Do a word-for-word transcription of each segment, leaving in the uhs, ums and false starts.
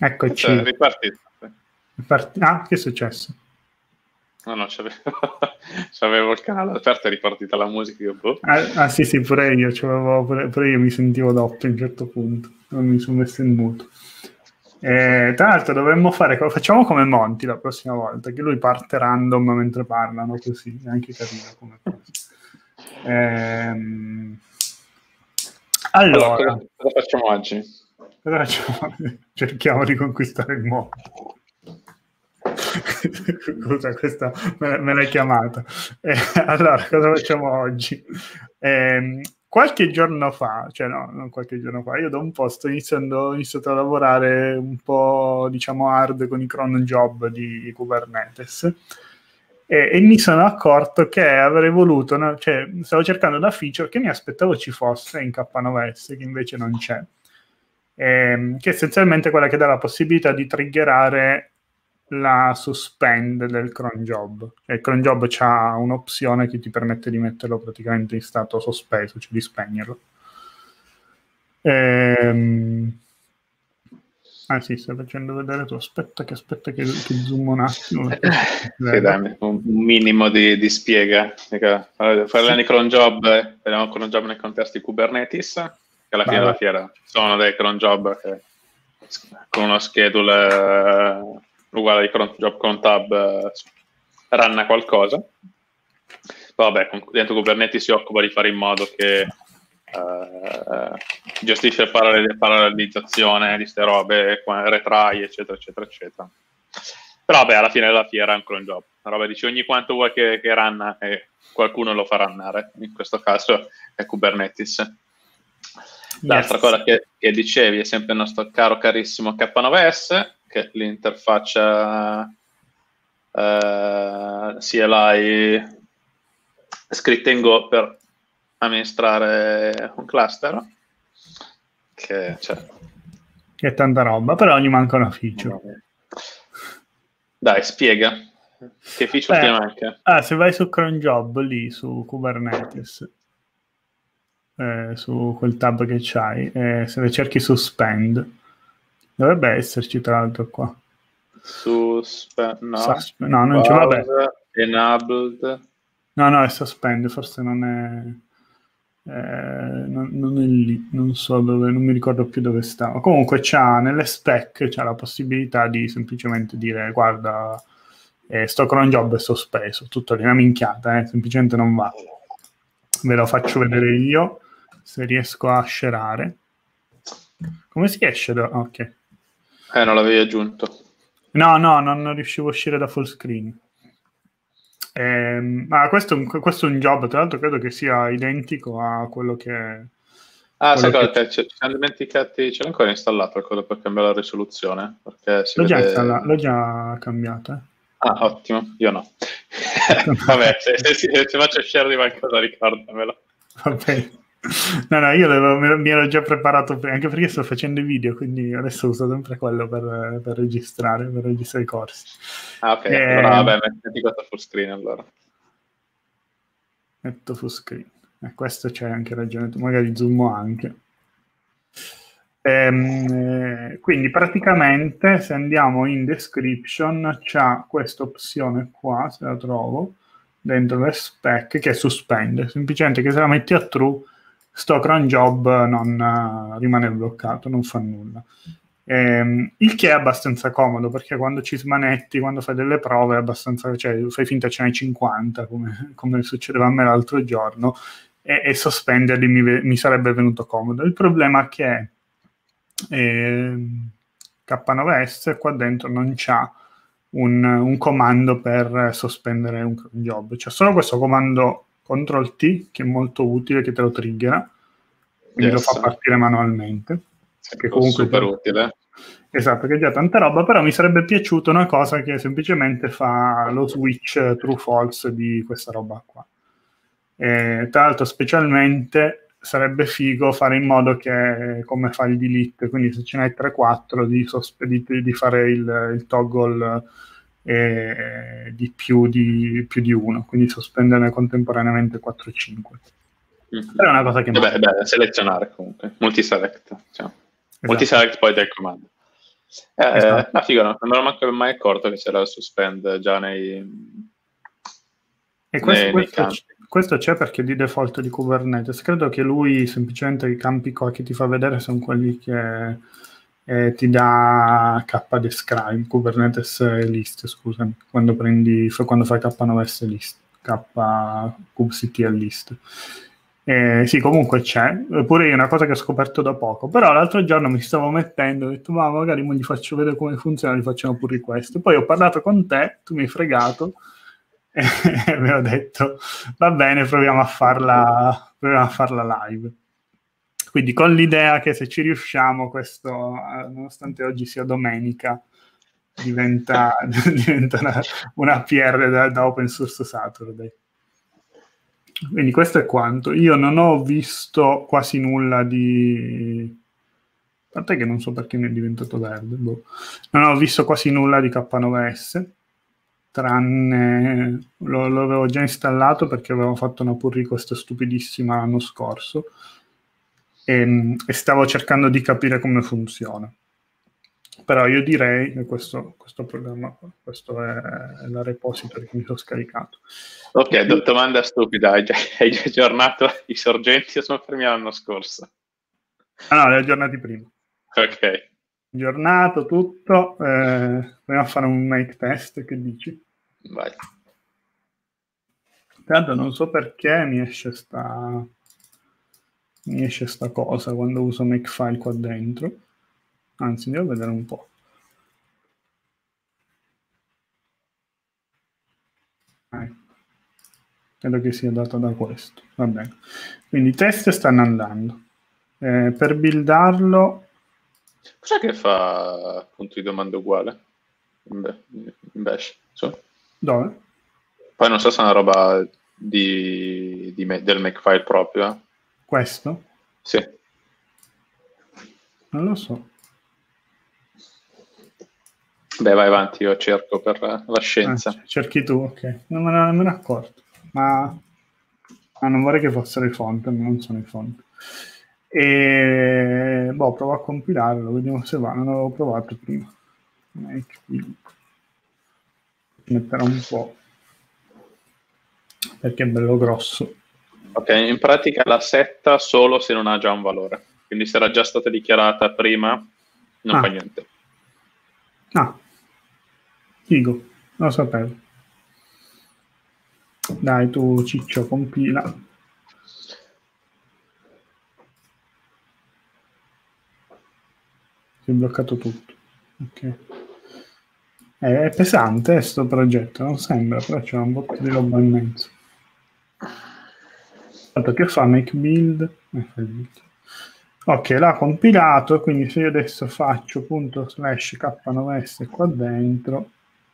Eccoci. Cioè, ripartito. Part- ah, che è successo? No, no, c'avevo, c'avevo il canale aperto e è ripartita la musica. Io, boh. Ah, ah, sì, sì, pure io, pure, pure io mi sentivo doppio a un certo punto, non mi sono messo in muto. Eh, tra l'altro dovremmo fare, facciamo come Monti la prossima volta, che lui parte random mentre parlano, così è anche carino come cosa. Ehm, allora, allora cosa, cosa facciamo oggi? Cosa facciamo? Cerchiamo di conquistare il mondo. Scusa, questa me, me l'hai chiamata. Eh, allora, cosa facciamo oggi? Eh, qualche giorno fa, cioè no, non qualche giorno fa, io da un po' sto iniziando, ho iniziato a lavorare un po', diciamo, hard con i cron job di Kubernetes e, e mi sono accorto che avrei voluto, no? Cioè, stavo cercando una feature che mi aspettavo ci fosse in K nove S, che invece non c'è. Ehm, che è essenzialmente quella che dà la possibilità di triggerare la suspend del cron job. Cioè, il cron job c'ha un'opzione che ti permette di metterlo praticamente in stato sospeso, cioè di spegnerlo. Ehm... Ah sì, stai facendo vedere tu. Aspetta che aspetta che, che zoom un attimo. Sì, dai, un minimo di, di spiega. Fare sì. Gli cron job, vediamo cron job nei contesti Kubernetes, che alla fine della fiera sono dei cron job che con uno schedule uh, uguale ai cron job con tab uh, ranna qualcosa. Vabbè, dentro Kubernetes si occupa di fare in modo che Uh, gestisce parallel- parallelizzazione di queste robe, retry, eccetera, eccetera, eccetera. Però vabbè, alla fine della fiera è un cron job. Una roba dici ogni quanto vuoi che, che ranna e qualcuno lo fa rannare. In questo caso è Kubernetes. L'altra yes. cosa che, che dicevi è sempre il nostro caro carissimo K nove S, che è l'interfaccia uh, C L I scritta in Go per amministrare un cluster che, cioè, che è tanta roba, però gli manca una feature. Dai, spiega che feature ti manca. Ah, se vai su cron job lì su Kubernetes, eh, su quel tab che c'hai, eh, se le cerchi suspend dovrebbe esserci tra l'altro qua. Suspend, no, Susp- no, non c'è, vabbè. Enabled. No, no, è suspend, forse non è. Eh, non, non è lì, non so dove, non mi ricordo più dove stava. Comunque c'ha nelle spec c'ha la possibilità di semplicemente dire guarda, eh, sto cron job è sospeso, tutto lì, una minchiata, eh, semplicemente non va. Ve lo faccio vedere io se riesco a scerare. Come si esce da... ok. Eh, non l'avevi aggiunto. No, no, non riuscivo a uscire da full screen. Eh, ma questo è, un, questo è un job, tra l'altro credo che sia identico a quello che ah, quello sai cosa? che... Ci siamo dimenticati, ce l'ho ancora installato il codo per cambiare la risoluzione, perché si l'ho, vede... già installa- l'ho già cambiato, eh. Ah, ottimo, io no. Vabbè, se, se, se, se faccio share di qualcosa ricordamelo. Vabbè. No, no, io l'avevo, mi ero già preparato, anche perché sto facendo i video, quindi adesso uso sempre quello per, per registrare, per registrare i corsi. Ah, ok, e... allora vabbè, metti questo full screen allora. Metto full screen. E questo c'hai anche ragione tu, magari zoomo anche. Ehm, quindi praticamente se andiamo in description c'ha questa opzione qua, se la trovo, dentro le spec, che suspende, semplicemente che se la metti a true sto cron job non uh, rimane bloccato, non fa nulla. Ehm, il che è abbastanza comodo, perché quando ci smanetti, quando fai delle prove, è abbastanza, cioè fai finta ce n'hai cinquanta, come, come succedeva a me l'altro giorno, e, e sospenderli mi, mi sarebbe venuto comodo. Il problema è che eh, K nove S qua dentro non c'ha un, un comando per sospendere un cron job, c'è solo questo comando control T che è molto utile, che te lo triggera, quindi yes. lo fa partire manualmente, che comunque super già, utile. Esatto, che è già tanta roba, però mi sarebbe piaciuta una cosa che semplicemente fa lo switch true false di questa roba qua. E, tra l'altro specialmente sarebbe figo fare in modo che, come fa il delete, quindi se ce n'hai tre quattro di, di, di fare il, il toggle eh, di, più di più di uno, quindi sospenderne contemporaneamente quattro cinque. Mm-hmm. Però è una cosa che beh, beh, selezionare comunque multiselect, cioè. Esatto. Multiselect poi del comando. Eh, esatto. ma figo, non me l'ho mai accorto che c'era il suspend già nei, E questo, nei, nei questo, campi. c- questo c'è perché di default di Kubernetes. Credo che lui semplicemente i campi co- che ti fa vedere sono quelli che eh, ti dà K describe, Kubernetes list, scusami, quando prendi, quando fai K nove S list, K kubectl list. Eh, sì, comunque c'è. Pure io è una cosa che ho scoperto da poco. Però l'altro giorno mi stavo mettendo, ho detto, ma magari mo gli faccio vedere come funziona, gli facciamo pull request. Poi ho parlato con te, tu mi hai fregato e mi ho detto, va bene, proviamo a farla, proviamo a farla live. Quindi con l'idea che se ci riusciamo, questo, nonostante oggi sia domenica, diventa, diventa una, una P R da, da Open Source Saturday. Quindi questo è quanto. Io non ho visto quasi nulla di... A parte che non so perché mi è diventato verde. Boh. Non ho visto quasi nulla di K nove S, tranne... Lo, lo avevo già installato perché avevo fatto una pull request stupidissima l'anno scorso e, e stavo cercando di capire come funziona. Però io direi che questo, questo programma, questo è, è la repository che mi sono scaricato. Ok, do- domanda stupida, hai già, hai già aggiornato i sorgenti o sono fermi l'anno scorso? Ah no, li ho aggiornati prima. Ok. Aggiornato tutto, eh, proviamo a fare un make test, che dici? Vai. Tanto non so perché mi esce sta mi esce sta cosa quando uso makefile qua dentro. Anzi, devo vedere un po'. Ecco. Credo che sia data da questo. Va bene. Quindi i test stanno andando. Eh, per buildarlo... Cos'è che fa punto di domanda uguale? In Bash. Su. Dove? Poi non so se è una roba di, di me, del makefile proprio. Eh. Questo? Sì. Non lo so. Beh, vai avanti, io cerco per la scienza. Ah, cerchi tu, ok. Non me ne ho nemmeno accorto. Ma... Ah, non vorrei che fossero i font, ma non sono i font. E boh, provo a compilarlo, vediamo se va. Non avevo provato prima. Make build. Metterò un po' perché è bello grosso. Ok, in pratica la setta solo se non ha già un valore. Quindi se era già stata dichiarata prima, non ah. fa niente. Ah, figo, lo sapevo. Dai, tu Ciccio, compila. Si è bloccato tutto. Ok. È pesante questo progetto, non sembra, però c'è un botto di roba in mezzo. Tanto che fa make build? Ok, l'ha compilato, quindi se io adesso faccio punto slash K nove S qua dentro,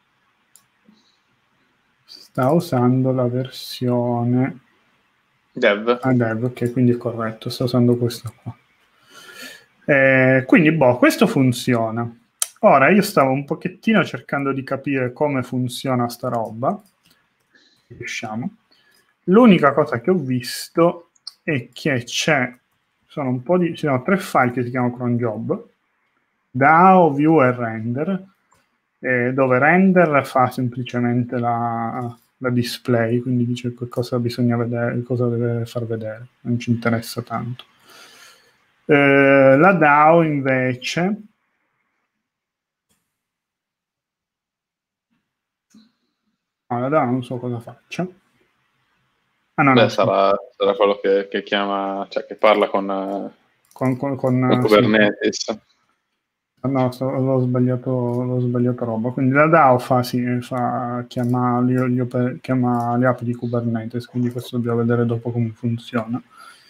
sta usando la versione Dev. ah, dev, ok, quindi è corretto, sta usando questo qua. Eh, quindi, boh, questo funziona. Ora, io stavo un pochettino cercando di capire come funziona sta roba. Riusciamo. L'unica cosa che ho visto è che c'è, sono un po' di, ci sono tre file che si chiamano cron job, D A O, view e render, eh, dove render fa semplicemente la, la display, quindi dice cosa bisogna vedere, cosa deve far vedere, non ci interessa tanto. Eh, la D A O invece no, la D A O non so cosa faccia. Ah, no, Beh, no, sì. sarà, sarà quello che, che chiama, cioè che parla con, con, con, con, con Kubernetes. Sì. No, so, l'ho sbagliato, l'ho sbagliato roba. Quindi la D A O fa, sì, fa, chiama, gli, gli, chiama le app di Kubernetes, quindi questo dobbiamo vedere dopo come funziona.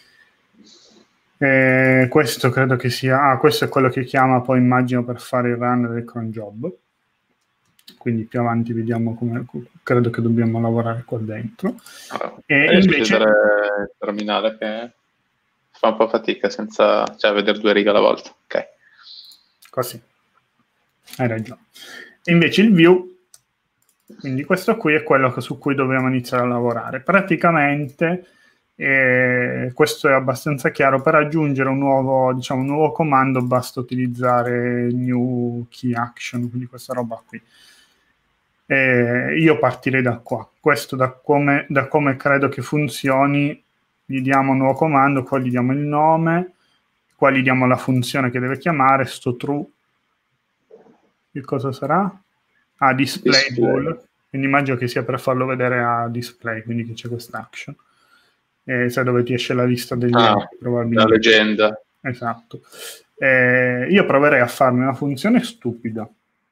E questo credo che sia, ah, questo è quello che chiama poi immagino per fare il run del cron job. Quindi più avanti vediamo come, credo che dobbiamo lavorare qua dentro. Allora, e invece vedere il terminale che fa un po' fatica senza, cioè, vedere due righe alla volta. Ok. Così. Hai ragione. E invece il view, quindi questo qui è quello su cui dobbiamo iniziare a lavorare. Praticamente E questo è abbastanza chiaro. Per aggiungere un nuovo, diciamo, un nuovo comando basta utilizzare new key action, quindi questa roba qui. E io partirei da qua. Questo da come, da come credo che funzioni, gli diamo un nuovo comando, qua gli diamo il nome, qua gli diamo la funzione che deve chiamare, sto true. Che cosa sarà? Ah, display, display. Ball. Quindi immagino che sia per farlo vedere a display, quindi che c'è questa action. E sai dove ti esce la lista degli ah, enti, probabilmente. La leggenda. Esatto. Eh, io proverei a farmi una funzione stupida.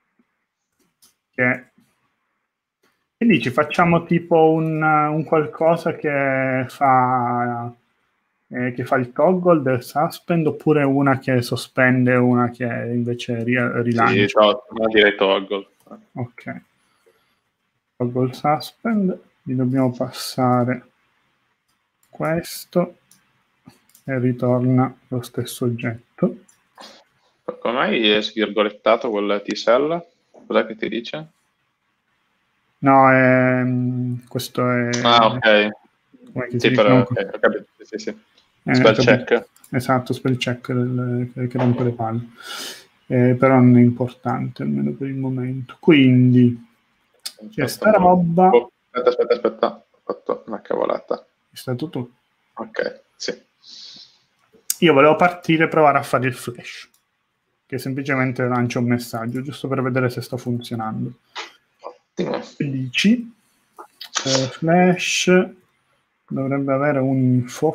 Che, che dici, facciamo tipo un, un qualcosa che fa, eh, che fa il toggle del suspend, oppure una che sospende, una che invece ri- rilancia. Sì, no, direi toggle. Ok. Toggle suspend, gli dobbiamo passare questo e ritorna lo stesso oggetto. Come mai è svirgolettato quel T-cell? Cos'è che ti dice? No, è, questo è... Ah, ok. Come che sì, si però, dice? okay, ho capito. Sì, sì. Eh, spell check. Esatto, spell check del, che, che rompe le palle. Eh, però non è importante, almeno per il momento. Quindi, c'è sta roba... Oh, aspetta, aspetta, aspetta. Ho fatto una cavolata. È stato tu? Ok, sì. Io volevo partire e provare a fare il flash, che semplicemente lancia un messaggio, giusto per vedere se sta funzionando. Ottimo. dici eh, flash dovrebbe avere un info.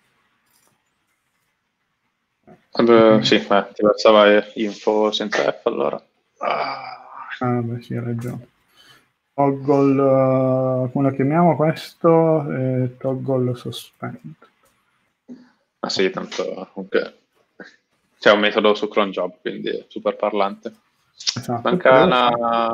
Uh, sì, ma ti bastava info senza F allora. Ah, ah beh, sì, hai ragione. Toggle, uh, come lo chiamiamo questo? Eh, toggle suspend. ah sì, tanto comunque c'è un metodo su cron job, quindi è super parlante. Esatto. Manca una...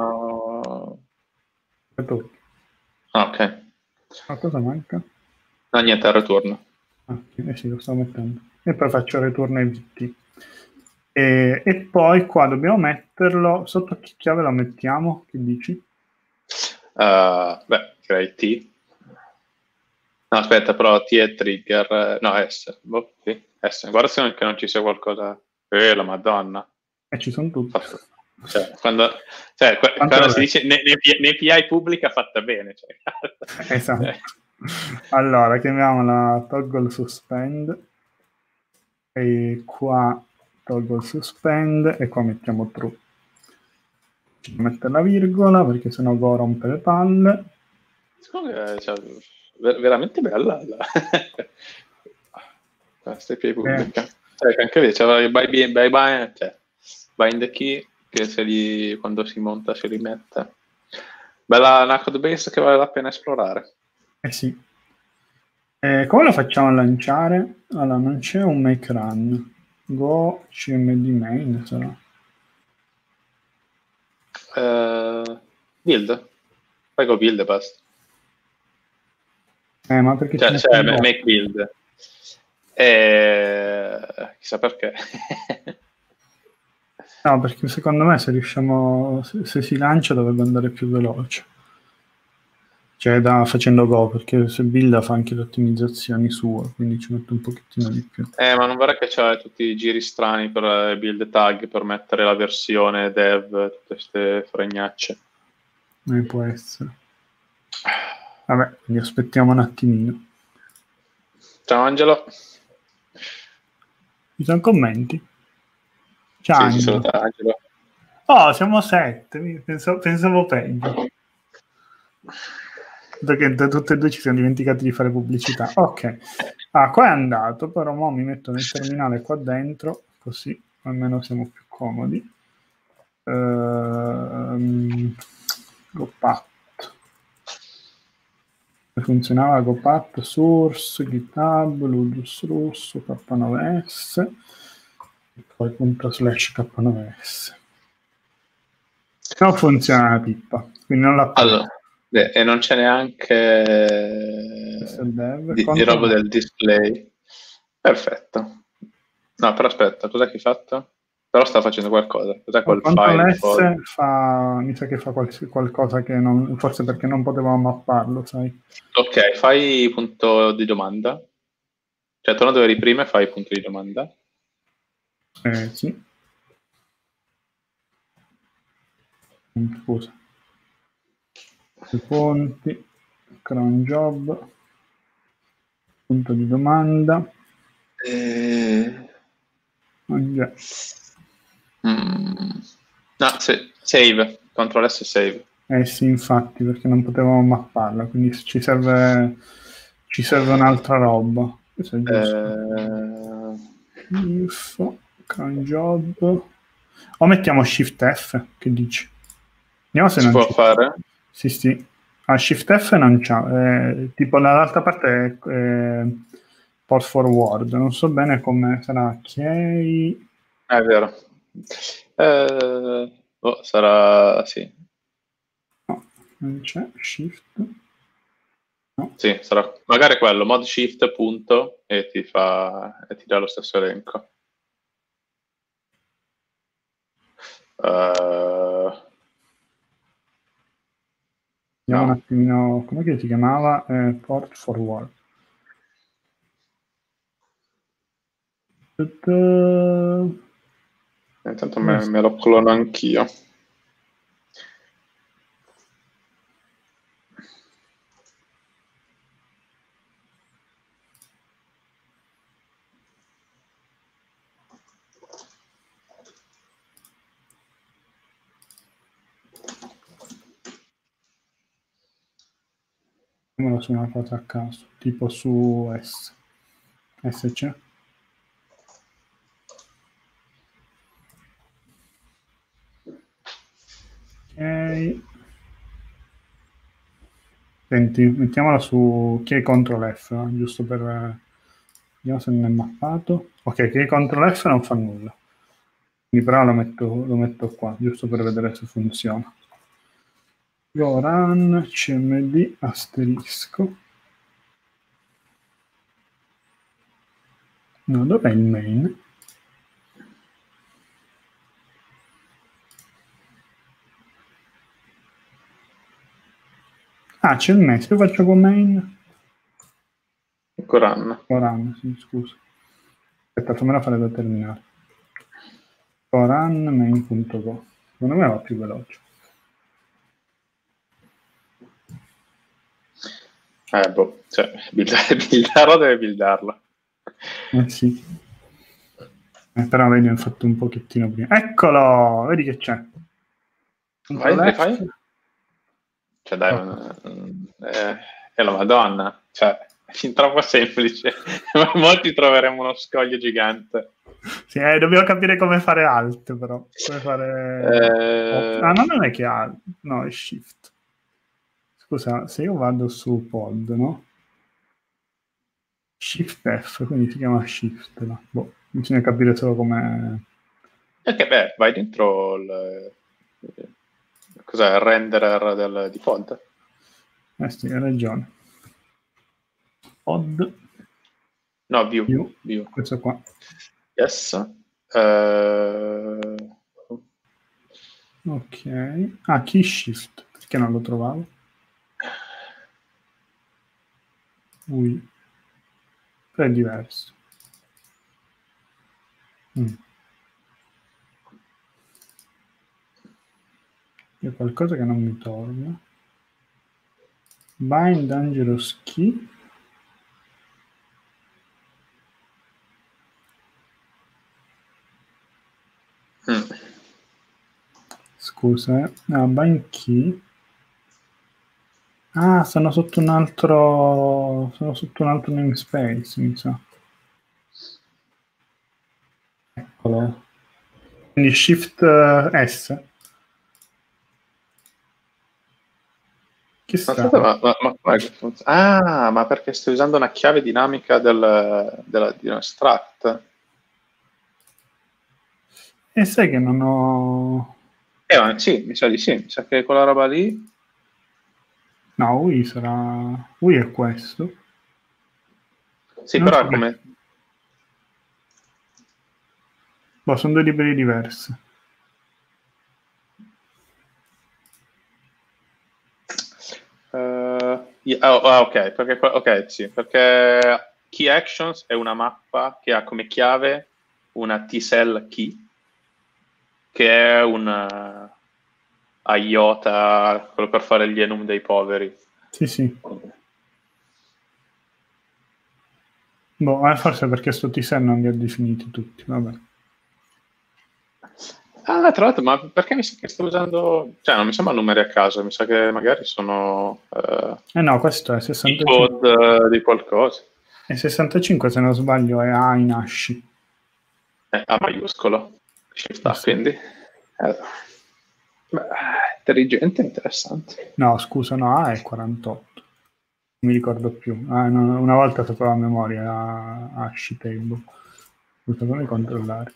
Ah, ok. Ma cosa manca? No, niente, il return. Ah, eh sì, lo sto mettendo. E poi faccio return I V T. E, e poi qua dobbiamo metterlo, sotto che chiave lo mettiamo? Che dici? Uh, beh, direi T. No, aspetta, però T è trigger. No, S. Boh, sì, S. Guarda se che non ci sia qualcosa. Eh, la Madonna. E ci sono tutti. Cioè, quando, cioè, quando si dice nei, nei P I pubblica fatta bene. Cioè. Esatto. Allora, chiamiamola toggle suspend. E qua toggle suspend e qua mettiamo true. Mettere la virgola perché sennò Go rompe le palle. Cioè, ver- veramente bella la questa P I pubblica. Eh. Cioè, anche lì c'è by, by, by, by, cioè, bind the key che se gli, quando si monta si rimette. Bella una code base che vale la pena esplorare. Eh sì. Eh, come lo facciamo a lanciare? Allora, non c'è un make run. Go cmd main sarà. Uh, build. Poi go build e basta. Eh, ma perché cioè, c'è cioè make build. E... chissà perché. No, perché secondo me se riusciamo, se, se si lancia dovrebbe andare più veloce. Cioè da facendo Go, perché se builda fa anche le ottimizzazioni sue, quindi ci mette un pochettino di più. Eh, ma non vorrei che c'è tutti i giri strani per build tag, per mettere la versione dev, tutte queste fregnacce. Eh, può essere. Vabbè, quindi aspettiamo un attimino. Ciao Angelo. Ci sono commenti? Ciao sì, Angelo. Angelo. Oh, siamo sette, pensavo, pensavo peggio. Perché da tutte e due ci siamo dimenticati di fare pubblicità. Ok. Ah, qua è andato, però mo mi metto nel terminale qua dentro, così almeno siamo più comodi. Ehm, GoPat. Funzionava GoPat, Source, GitHub, Ludus Russo, K nove S e poi punto slash K nove S. Non funziona la pippa, quindi non la allora, beh, e non c'è neanche dev, di, di roba del display. Perfetto. No, però aspetta, cos'è che hai fatto? però sta facendo qualcosa. Cos'è quel Control file? S Poi? fa, mi sa che fa qual- qualcosa che non, forse perché non potevamo mapparlo, sai. Ok, fai punto di domanda. Cioè, torna dove eri prima e fai punto di domanda. Eh, sì. Mm, Scusa. I ponti, cron job, punto di domanda. Eh... Oh, già. Mm. No, se- save. Control S save. Eh sì, infatti, perché non potevamo mapparla, quindi ci serve, ci serve un'altra roba. Questo è giusto. Eh... If, cron job. O mettiamo Shift F, che dici? Vediamo se Si non può c'è. fare? Sì, sì. A Shift F non c'ha. Eh, tipo dall'altra parte è eh, port forward. Non so bene come sarà. Ok. Ah, è vero. Eh... Oh, sarà... Sì. No, non c'è. Shift. No. Sì, sarà magari quello, mod shift punto e ti fa e ti dà lo stesso elenco. Uh, Vediamo un no, attimino. Come che si chiamava? Eh, port forward. Tu-tu. intanto me, me lo clono anch'io. Mettiamolo su una cosa a caso, tipo su S. S c'è? Ok. Senti, mettiamola su che control F, no? Giusto per... eh, vediamo se non è mappato. Ok, che control F non fa nulla. Quindi però lo metto, lo metto qua, giusto per vedere se funziona. Go run, cmd, asterisco. No, dov'è il main? Ah, c'è il main. Se io faccio con main... Coran. Go run, sì, scusa. Aspetta, fammela fare da terminare. Go run main.go. Secondo me va più veloce. Eh, boh, cioè, buildare, buildarlo deve buildarlo. Eh sì. Eh, però vedi, ho fatto un pochettino prima. Eccolo! Vedi che c'è. Fai, Control F. rifai? Cioè, dai, non- eh, è la Madonna. Cioè, è fin troppo semplice. Ma molti troveremo uno scoglio gigante. Sì, eh, dobbiamo capire come fare alt, però. Come fare... Eh, Ah, no, non è che alt. No, è shift. Scusa, se io vado su pod, no? Shift F, quindi si chiama shift. No? Boh, bisogna capire solo come... Ok, beh, vai dentro il... Cos'è? Il renderer del, di pod. Eh sì, hai ragione. Pod, No, view. view, view. questo qua. Yes. Uh... Ok. Ah, key shift, perché non lo trovavo? Ui. Però è diverso. Mm. C'è qualcosa che non mi torna. Bind dangerous key. Mm. Scusa, eh. No, bind key. Ah, sono sotto un altro. Sono sotto un altro namespace, mi sa. Eccolo. Quindi Shift eh, S. Che Aspetta, strano. ma, ma, ma, com'è che funziona? Ah, ma perché stai usando una chiave dinamica del, della, di uno struct? E sai che non ho. Eh, ma sì, mi sa di sì, mi sa che quella roba lì... No, U I sarà. U I è questo. Sì, Non però so è perché. come... Boh, sono due librerie diverse. Uh, yeah, oh, ah, ok, perché, ok, sì, perché Key Actions è una mappa che ha come chiave una T-cell key, che è un uh, I O T A, quello per fare gli enum dei poveri. Sì, sì. Boh, forse perché sto T-cell non li ha definiti tutti, vabbè. Ah, tra l'altro, ma perché mi sa che sto usando... Cioè, non mi sembra numeri a caso, mi sa che magari sono... Uh, eh no, questo è sessantacinque. I code uh, di qualcosa. E sessantacinque, se non sbaglio, è A in ASCII. È A maiuscolo. Shift A, Sì. quindi... Eh, beh, intelligente, interessante. No, scusa, no, A è quarantotto. Non mi ricordo più. Ah, no, una volta sapevo a memoria ASCII table. Scusa, come controllare?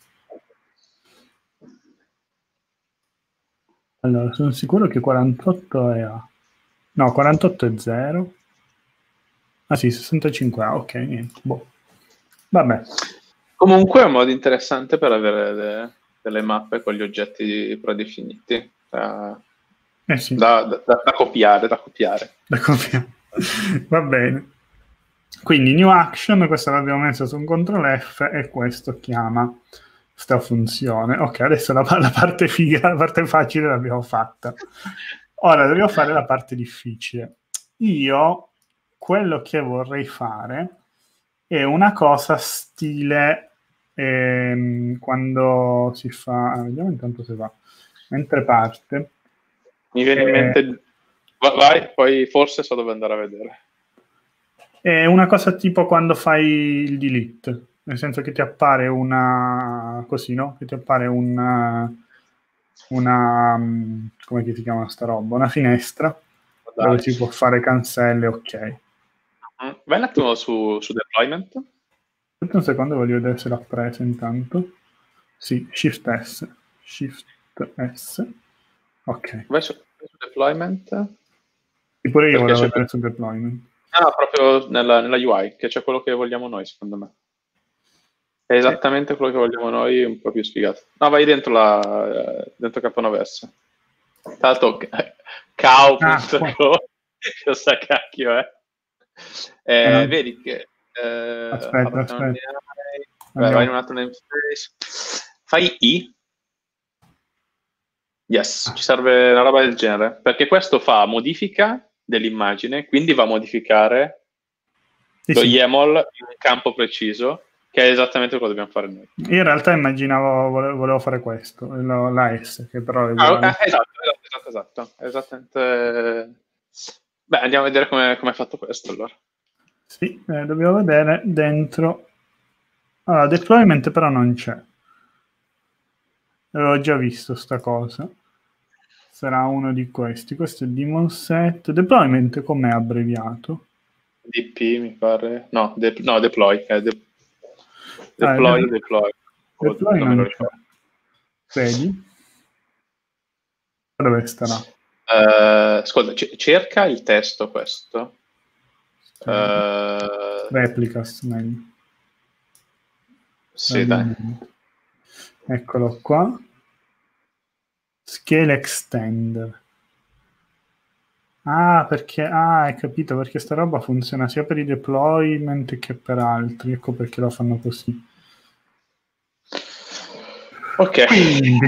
Allora, sono sicuro che quarantotto è A. No, quarantotto è zero. Ah sì, sessantacinque A, ok, niente. Boh. Vabbè. Comunque è un modo interessante per avere le, delle mappe con gli oggetti predefiniti. Da, Eh sì. da, da, da copiare, da copiare. Da copiare. Va bene. Quindi new action, questo l'abbiamo messo su un control F e questo chiama sta funzione. Ok, adesso la, la parte figa, la parte facile l'abbiamo fatta. Ora dobbiamo fare la parte difficile. Io quello che vorrei fare è una cosa stile ehm, quando si fa... Ah, vediamo intanto se va. Mentre parte... Mi viene in mente... Vai, poi forse so dove andare a vedere. È una cosa tipo quando fai il delete, nel senso che ti appare una... così, no? Che ti appare una... una come si chiama sta roba? Una finestra Dai. Dove si può fare cancelle, ok. Vai un attimo su, su deployment. Aspetta un secondo, voglio vedere se l'ha presa intanto. Sì, Shift S. Shift S. Ok. Vai su, su deployment. E pure io volevo vedere su deployment. Ah, proprio nella, nella U I, che c'è quello che vogliamo noi, secondo me. È esattamente quello che vogliamo noi, un po' più sfigato. No, vai dentro la dentro K nove S. Tanto cao punto com, ah, che sa cacchio, eh. eh no. Vedi che... Eh, aspetta, aspetta. Vai, vai in un altro namespace. Fai I. Yes, ci serve una roba del genere. Perché questo fa modifica dell'immagine, quindi va a modificare sì, lo sì. YAML in un campo preciso, che è esattamente quello che dobbiamo fare noi. Io in realtà immaginavo, volevo, volevo fare questo, lo, la S, che però è uguale. Ah, esatto, esatto, esatto, esatto, esattamente. Beh, andiamo a vedere come è fatto questo, allora. Sì, eh, dobbiamo vedere dentro. Allora, deployment però non c'è. Avevo già visto sta cosa. Sarà uno di questi. Questo è daemon set. Deployment com'è abbreviato? D P mi pare. No, de- no deploy. Eh, de- deploy, ah, deploy. Deploy non, non c'è. Vedi? Dove starà? Uh, ascolta, c- cerca il testo questo. Sì. Uh, Replicas, meglio. Sì, dai. Eccolo qua. Scale extender. Ah, perché... Ah, hai capito, perché sta roba funziona sia per i deployment che per altri. Ecco perché lo fanno così. Ok. Quindi...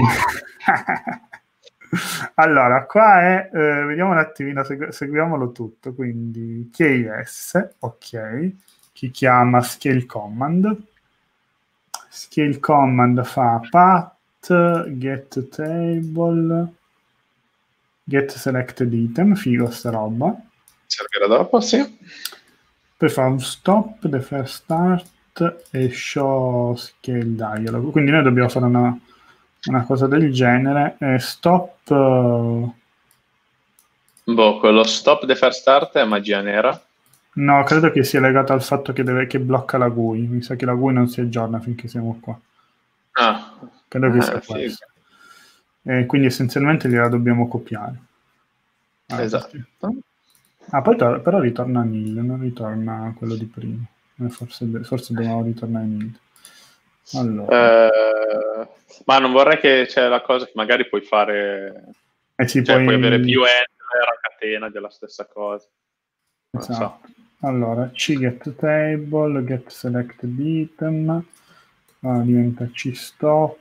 allora, qua è... Eh, vediamo un attimino, segu- seguiamolo tutto. Quindi, K S, ok. Chi chiama scale command. Scale command fa path, get table... Get selected item, figo sta roba. Servirà dopo, sì. Poi fa un stop, the first start e show scale dialog. Quindi noi dobbiamo fare una, una cosa del genere. E stop... Uh... Boh, quello stop the first start è magia nera. No, credo che sia legato al fatto che, deve, che blocca la G U I. Mi sa che la G U I non si aggiorna finché siamo qua. Ah. Credo che ah, sia questo. E quindi essenzialmente gliela dobbiamo copiare. Ah, esatto. Ah, poi to- però ritorna nil, non ritorna quello di prima. Eh, forse, forse dobbiamo ritornare nil. Allora. Uh, Ma non vorrei che c'è la cosa che magari puoi fare, eh sì, cioè poi... puoi avere più handler a catena della stessa cosa. Non Esatto. so. Allora, c get table, get selected item, allora, diventa c stop,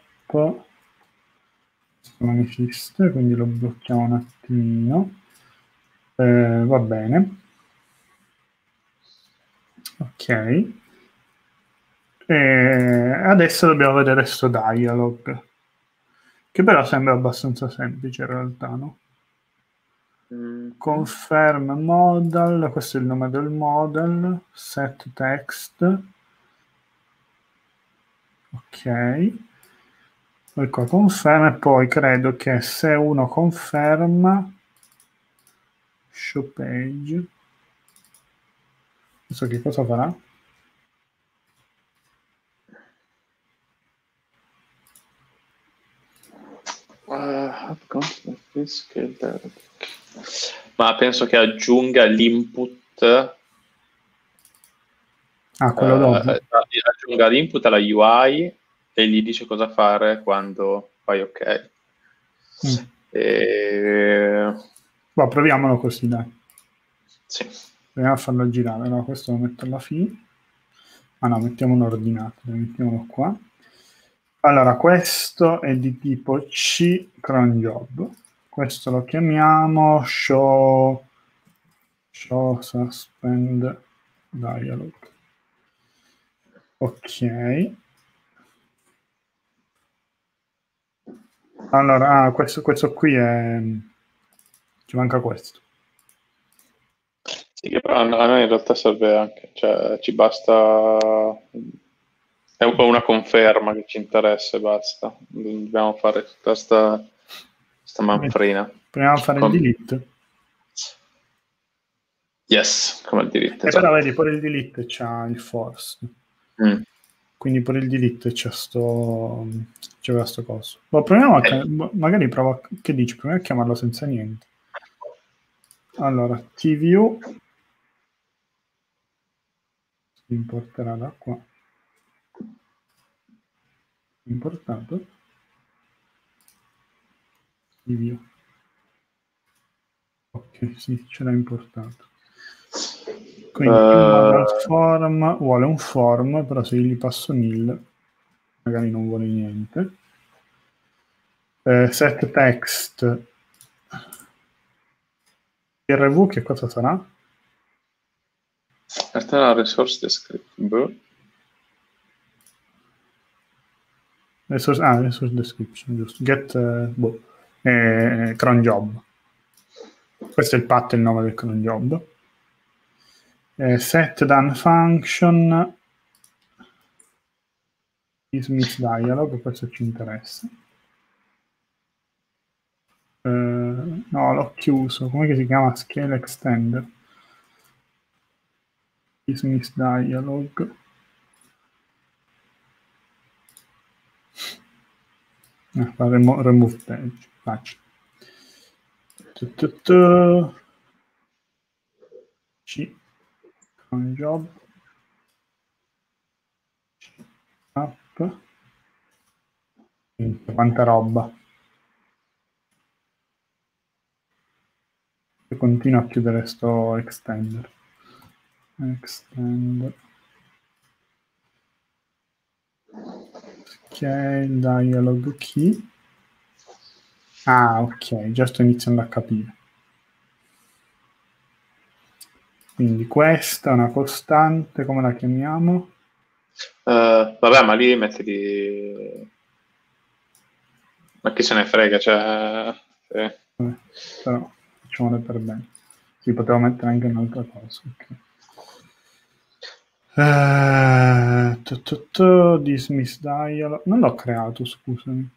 non esiste, quindi lo blocchiamo un attimino. Eh, va bene. Ok. E adesso dobbiamo vedere sto dialog, che però sembra abbastanza semplice in realtà, no? Mm. Confirm model, questo è il nome del model, set text, ok, poi qua conferma e poi credo che se uno conferma, show page, non so che cosa farà. Uh, ma penso che aggiunga l'input. Ah, quello Uh, dopo. aggiunga l'input alla U I e gli dice cosa fare quando fai ok. Mm. E... Boh, proviamolo così, dai. Sì. Proviamo a farlo girare. Allora, questo lo metto alla fine. Ah no, mettiamo un ordinato, mettiamolo qua. Allora, questo è di tipo C cron job. Questo lo chiamiamo show, show suspend dialog. Ok. Allora, ah, questo, questo qui è... ci manca questo. Sì, che però a noi in realtà serve anche, cioè ci basta, è un po' una conferma che ci interessa e basta, non dobbiamo fare tutta sta, sta manfrina. Proviamo a fare il Com- delete. yes, come il diritto, E però esatto. vedi, pure il delete c'ha il force. Mm. Quindi pure il delete c'è sto... c'è questo coso. Boh, proviamo a... Eh. magari prova... che dici? Proviamo a chiamarlo senza niente. Allora, tview si importerà da qua. Importato. Tview. Ok, sì, ce l'ha importato. Quindi il model form vuole un form, però se gli passo nil magari non vuole niente. Eh, set text R V che cosa sarà? External resource description. Resource, ah, resource description, giusto. Get eh, boh, eh, cron job. Questo è il path, il nome del cron job. Eh, set done function dismiss dialog, questo ci interessa. Eh, no, l'ho chiuso. Come si chiama? Scale extender. Dismiss dialog. Eh, remo- remove page. Faccio. C cron job. Up. Quanta roba. E continuo a chiudere sto extender. Extender. Ok, dialog key. Ah, ok, già sto iniziando a capire. Quindi questa è una costante, come la chiamiamo? Uh, vabbè, ma lì mettili... Ma chi se ne frega, cioè... Sì. Vabbè, però facciamole per bene. Si poteva mettere anche un'altra cosa. Okay. Uh, tu, tu, tu, dismiss dialog. Non l'ho creato, scusami.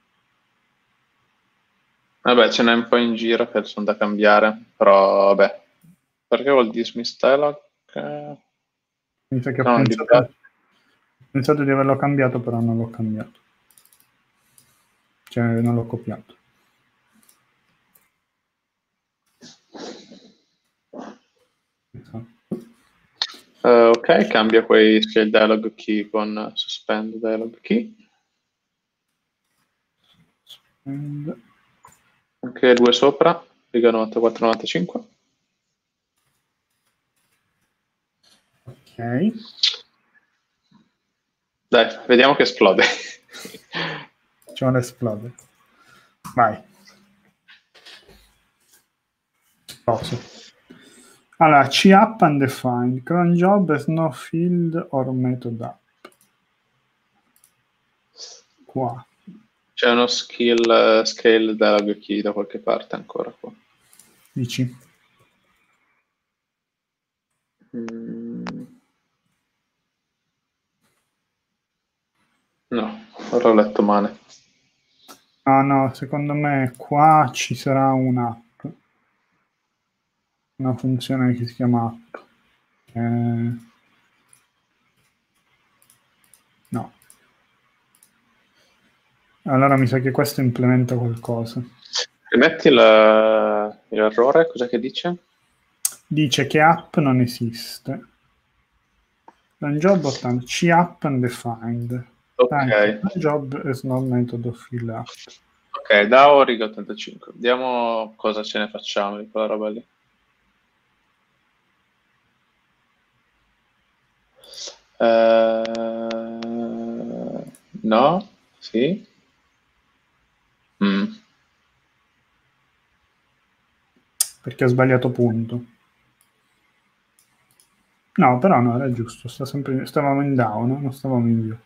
Vabbè, ce n'è un po' in giro che sono da cambiare, però vabbè. Perché vuol dismiss dialog? Eh... Mi sa che ho No, pensato, di... ho pensato di averlo cambiato, però non l'ho cambiato. Cioè, non l'ho copiato. Esatto. Uh, ok, cambia quei scale dialog key con suspend dialog key. And... anche due sopra, riga novantaquattro novantacinque. Ok. Dai, vediamo che esplode. C'è un esplode. Vai. Cosa? Allora, C app undefined. Cron job has no field or method app. Qua. C'è uno skill uh, scale dialog key da qualche parte ancora qua. Dici? Mm. No, l'ho letto male. No, no, secondo me qua ci sarà un'app. Una funzione che si chiama app. Eh... No. Allora mi sa che questo implementa qualcosa. Rimetti la... l'errore, cos'è che dice? Dice che app non esiste. Un job ottanta, C app undefined. Ok. Un job is not method of fill app. Ok, D A O riga ottantacinque. Vediamo cosa ce ne facciamo di quella roba lì. Uh, no? Sì? Mm. Perché ho sbagliato punto. No, però no, era giusto. Sta sempre... Stavamo in down, non stavamo in view.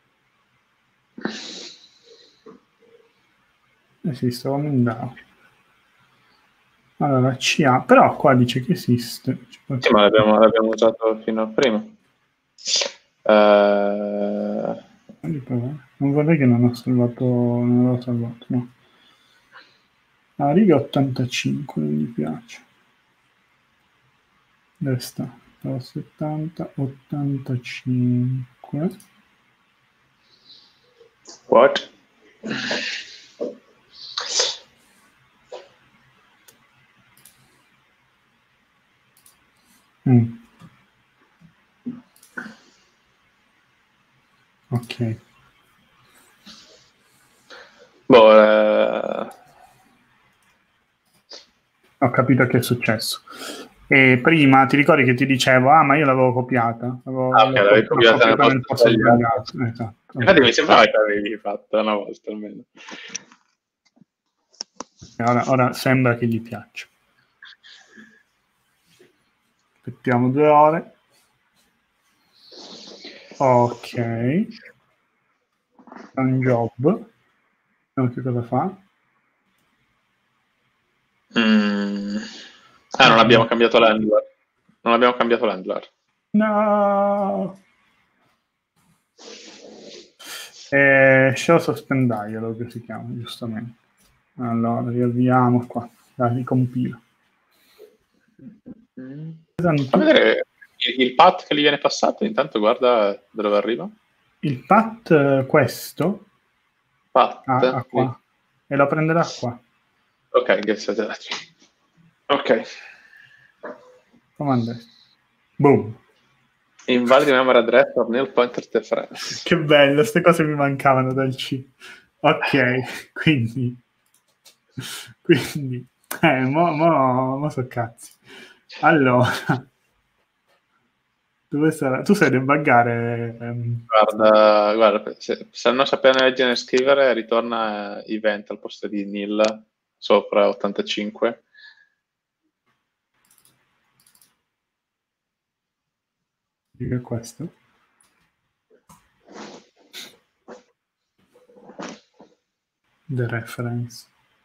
Eh sì, stavamo in down. Allora, C A, però qua dice che esiste. Sì, ma l'abbiamo, l'abbiamo usato fino a prima. Uh... Non vorrei che non ho salvato, non l'ho salvato, no. La riga ottantacinque non mi piace. Dove sta? settanta, ottantacinque. What? Mm. Ok. Boh, eh... ho capito che è successo. E prima ti ricordi che ti dicevo, ah, ma io l'avevo copiata. Avevo, ah, ok, l'avevi copiata, copiata nel posto sbagliato. Esatto. Infatti mi sembrava che l'avevi fatta una volta almeno. Ora, ora sembra che gli piaccia. Aspettiamo due ore. Ok. Un job. Non che cosa fa? Mm. Ah, non abbiamo cambiato l'handler. Non abbiamo cambiato l'handler. No! Eh, show suspend dialog si chiama, giustamente. Allora, riavviamo qua. Dai, ricompilo. Mm. Fa vedere il, il path che gli viene passato, intanto guarda da dove arriva. Il path, questo? Path? Ah, ah, qua. E lo prenderà qua. Ok, che siete dati. Ok. Comando. Boom. Invalid memory address or nil pointer difference. Che bello, queste cose mi mancavano dal C. Ok, quindi quindi eh, mo, mo, mo so cazzi. Allora, dove sarà? Tu sai debuggare? Ehm... Guarda, guarda, se, se non sappiamo leggere e scrivere, ritorna event al posto di nil sopra ottantacinque. Che è questo? The reference.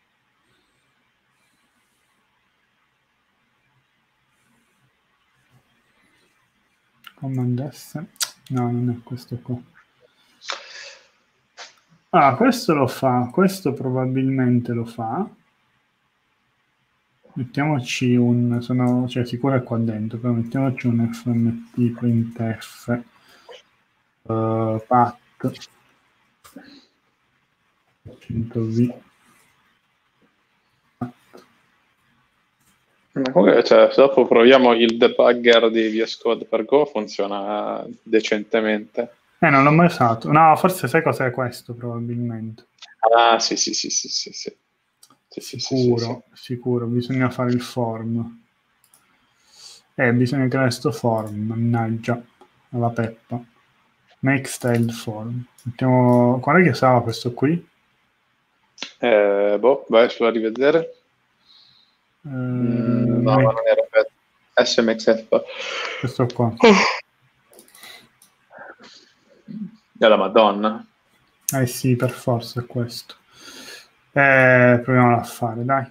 Command S. No, non è questo qua. Ah, questo lo fa. Questo probabilmente lo fa. Mettiamoci un... sono cioè, sicuro è qua dentro, però mettiamoci un fmt printf uh, path cento v. Comunque, cioè, se dopo proviamo il debugger di V S Code per Go, funziona decentemente. Eh, non l'ho mai usato. No, forse sai cos'è questo, probabilmente. Ah, sì, sì, sì, sì, sì, sì. Sì, sì, Sicuro, sì, sì, sì. sicuro, bisogna fare il form. Eh, bisogna creare sto form, mannaggia, alla peppa. Make style form. Mettiamo... Qual è che usava questo qui? Eh, boh, vai sulla rivedere. Eh, Mm, no, ma make... non era per S M X F. Questo qua. Della Madonna. Eh sì, per forza è questo. Eh, proviamolo a fare, dai.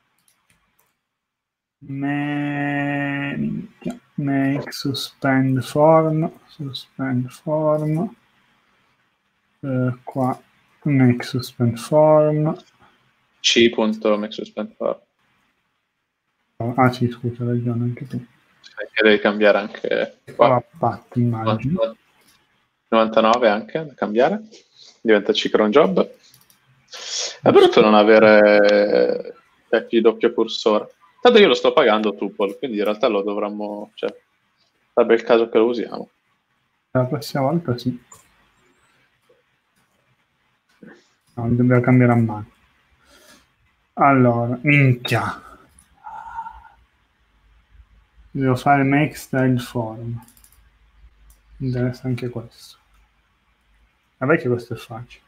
Me... minchia. Make suspend form. Suspend form. Eh, qua. Make suspend form. C.MakeSuspendForm. Ah sì, scusa, hai ragione anche tu. Che devi cambiare anche Qua qua. l'ha fatto, immagino. novantanove anche da cambiare. Diventa cron job. È brutto non avere eh, il doppio cursore. Tanto io lo sto pagando Tuple, quindi in realtà lo dovremmo, cioè, sarebbe il caso che lo usiamo. La prossima volta sì. No, dobbiamo cambiare a mano. Allora, minchia. Devo fare make style form. Mi interessa anche questo. Vabbè che questo è facile.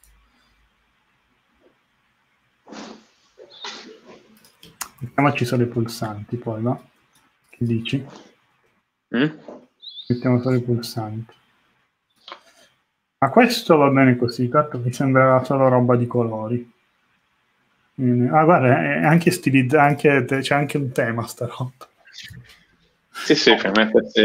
Mettiamoci solo i pulsanti poi, va? Che dici? Mm? Mettiamo solo i pulsanti. Ma questo va bene così, tanto mi sembrava solo roba di colori. Ah, guarda, è anche stilizzato, anche, c'è anche un tema sta roba. Sì, sì, per mettersi...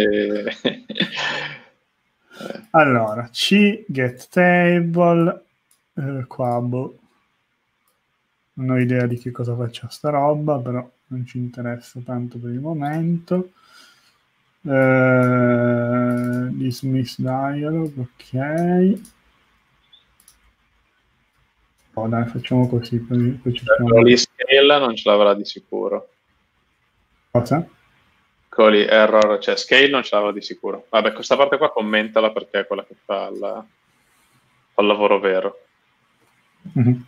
Allora, C, get table, eh, qua, boh. Non ho idea di che cosa faccia sta roba, però non ci interessa tanto per il momento. Uh, dismiss dialog, ok. Oh, dai, facciamo così, poi, poi cerchiamo Però di... lì scale non ce l'avrà di sicuro. Cosa? Quello lì, error, cioè scale non ce l'avrà di sicuro. Vabbè, questa parte qua commentala perché è quella che fa il, fa il lavoro vero. Mm-hmm.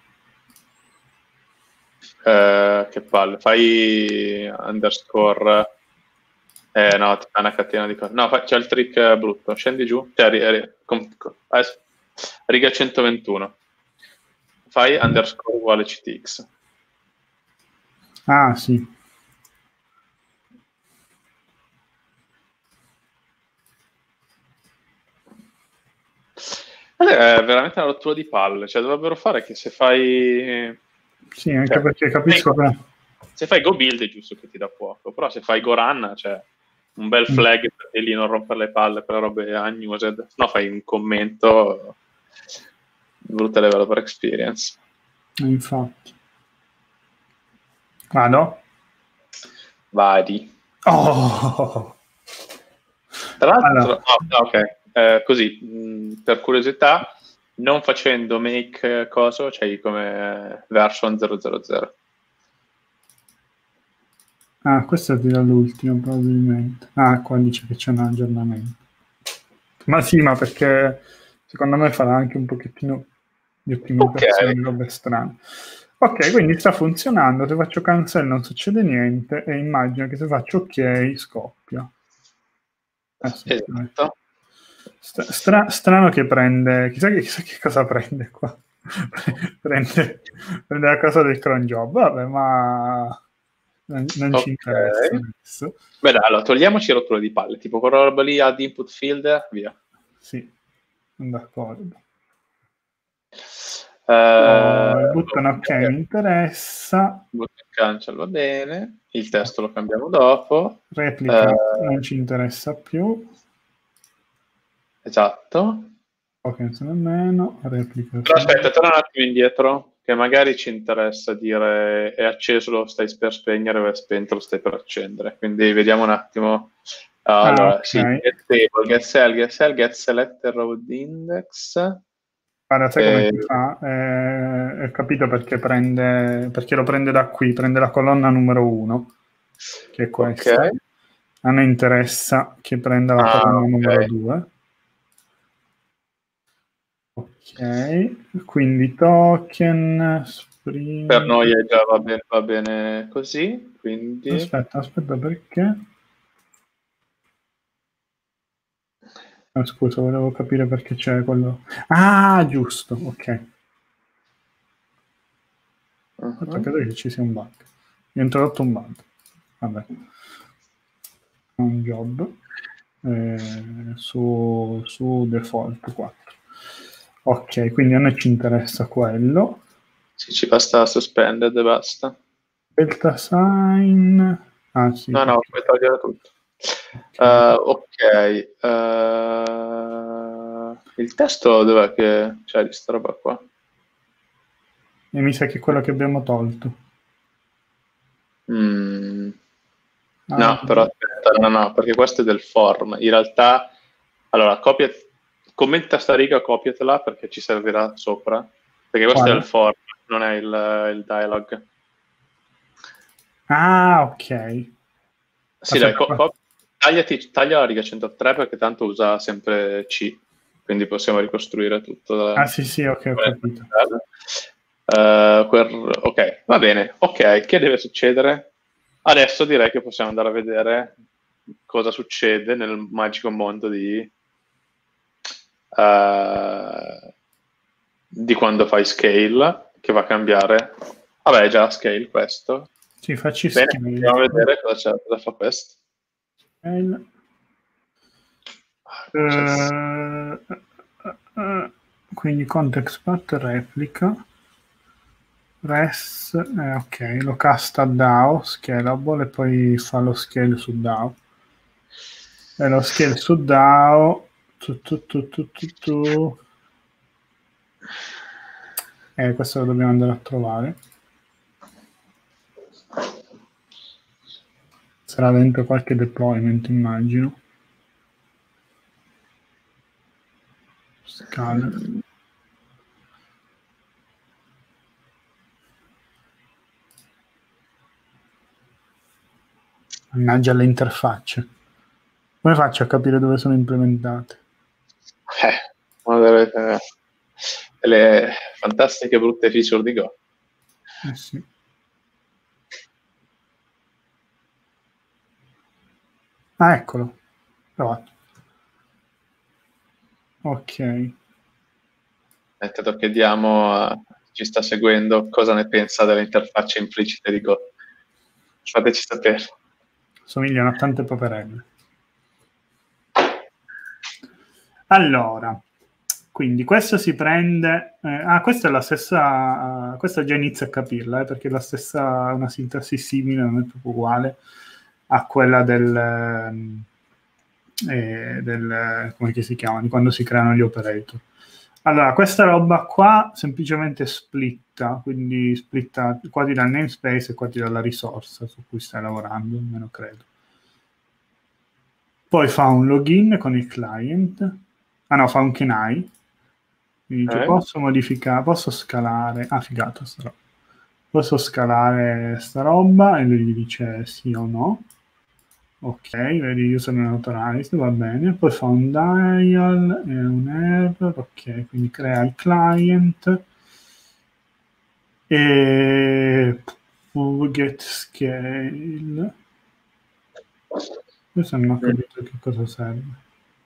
Eh, che palle, fai underscore... Eh, no, ti fa una catena di cose. No, fa, c'è il trick brutto. Scendi giù. Cioè, ri, ri, com, com, adesso, riga centoventuno. Fai underscore uguale C T X. Ah, sì. È veramente una rottura di palle. Cioè, dovrebbero fare che se fai... Sì, anche cioè, perché capisco che... se fai go build è giusto che ti dà fuoco. Però se fai go run, cioè, un bel flag mm. perché lì non rompere le palle per le robe unused. No, fai un commento... Brutta developer experience. Infatti. Vado? Vadi. Oh! Tra l'altro, Allora. oh, ok, eh, così, mh, per curiosità, non facendo make eh, coso, c'hai come version zero zero zero. Ah, questo è l'ultimo probabilmente. Ah, qua dice che c'è un aggiornamento. Ma sì, ma perché secondo me farà anche un pochettino di ottimizzazione, di robe strane. Ok, quindi sta funzionando. Se faccio cancel non succede niente e immagino che se faccio ok scoppia. Esatto. Stra- strano che prende, chissà che, chissà che cosa prende qua. prende, prende la cosa del cron job, vabbè, ma non, non okay. ci interessa adesso. Beh, dai, allora togliamoci rotture di palle, tipo quella roba lì ad input field, via. Sì, sono d'accordo. Uh, oh, il button ok, okay mi interessa. Il button cancel va bene, il testo lo cambiamo dopo. Replica uh, non ci interessa più. Esatto. Ok, nemmeno. Replica. Però aspetta, torna un attimo indietro, che magari ci interessa dire è acceso, lo stai per spegnere, o è spento, lo stai per accendere. Quindi vediamo un attimo. Allora, ah, okay. Sì, get table, get cell, get cell, get selected road index. Guarda, sai come eh, si fa? Eh, ho capito perché prende, perché lo prende da qui, prende la colonna numero uno, che è questa. Okay. A noi interessa che prenda la ah, colonna okay. numero due. Ok, quindi token, Spring... Per noi è già va bene, va bene così, quindi... Aspetta, aspetta, perché? Ah, scusa, volevo capire perché c'è quello... Ah, giusto, ok. Aspetta, Uh-huh. credo che ci sia un bug. Mi ha introdotto un bug. Vabbè. Un job eh, su, su default quattro. Ok, quindi a noi ci interessa quello. Sì, ci basta suspended e basta. Delta sign. Ah, sì. No, no, Okay. puoi togliere tutto. Okay. Uh, ok. Uh, il testo dov'è che c'è di sta roba qua? E mi sa che è quello che abbiamo tolto. Mm. Ah, No, però aspetta, no, no, perché questo è del form. In realtà, allora, copia, commenta sta riga, copiatela perché ci servirà sopra. Perché questo quale? è il form, non è il, il dialog. Ah, ok. Sì, dai, Aspetta, co- co- tagliati, taglia la riga centotré perché tanto usa sempre C, quindi possiamo ricostruire tutto. Da... ah, sì, sì, ok, ho capito. Uh, quel... Ok, va bene. Ok, che deve succedere? Adesso direi che possiamo andare a vedere cosa succede nel magico mondo di, uh, di quando fai scale, che va a cambiare. Vabbè, è già scale questo. Sì, facci Bene, scale. andiamo a vedere cosa, c'è, cosa fa questo. Scale. Uh, uh, uh, quindi context path replica. Res, eh, ok, lo casta a DAO, scalable, e poi fa lo scale su DAO. E lo scale su DAO, tu, tu, tu, tu, tu, tu. Eh, questo lo dobbiamo andare a trovare. Sarà dentro qualche deployment, immagino. Scala. Mannaggia le interfacce. Come faccio a capire dove sono implementate? Eh, una delle, eh, delle fantastiche brutte feature di Go. Eh sì. Ah, eccolo. Provato. Ok. Metteto che diamo a chi ci sta seguendo cosa ne pensa delle interfacce implicite di Go. Fateci sapere. Somigliano a tante paperelle. Allora, quindi questo si prende... Eh, ah, questa è la stessa... Uh, questa già inizia a capirla, eh, perché è la stessa... una sintassi simile, non è proprio uguale a quella del... Eh, del come che si chiama? Di quando si creano gli operator. Allora, questa roba qua semplicemente splitta, quindi splitta qua ti dà il namespace e qua ti dà la risorsa su cui stai lavorando, almeno credo. Poi fa un login con il client. Ah no, fa un kenai. Mi dice, Eh? posso modificare, posso scalare... Ah, figata sta roba. Posso scalare sta roba? E lui gli dice sì o no. Ok, vedi, username authorized, va bene. Poi fa un dial e un error. Ok, quindi crea il client. E get scale. Questo non ho capito che cosa serve.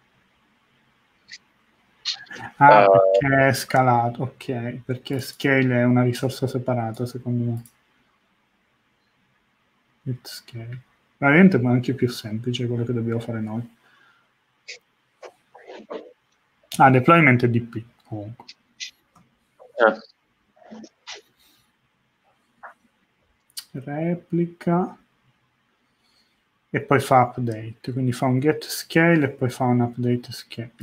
Ah, Uh, perché è scalato, ok, perché scale è una risorsa separata, secondo me. Get scale. Veramente è anche più semplice quello che dobbiamo fare noi. Ah, deployment è D P, comunque. eh. Replica e poi fa update, quindi fa un get scale e poi fa un update scale.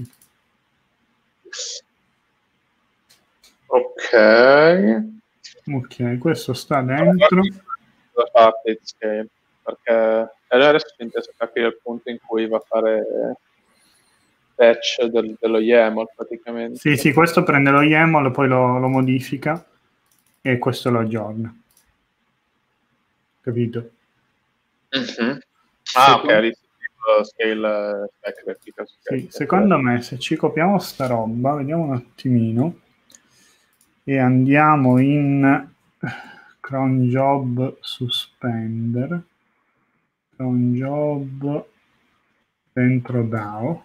Ok. Ok, questo sta dentro. Cosa fa update scale? Perché adesso mi interessa capire il punto in cui va a fare patch del, dello YAML praticamente. Sì, sì, questo prende lo YAML, poi lo, lo modifica e questo lo aggiorna. Capito? Mm-hmm. Ah, ok. scale spec replica. Sì, secondo me se ci copiamo sta roba, vediamo un attimino e andiamo in cron job suspender, cron job dentro D A O,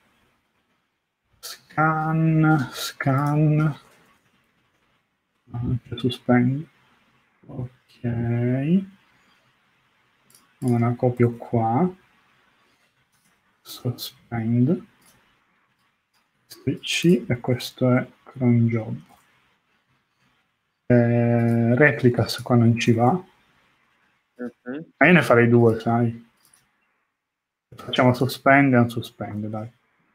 scan, scan, anche suspend, ok, me la copio qua, suspend, C e questo è cron job. Eh, replicas qua non ci va. Mm-hmm. Ma io ne farei due, sai. Facciamo suspend e unsuspend, dai.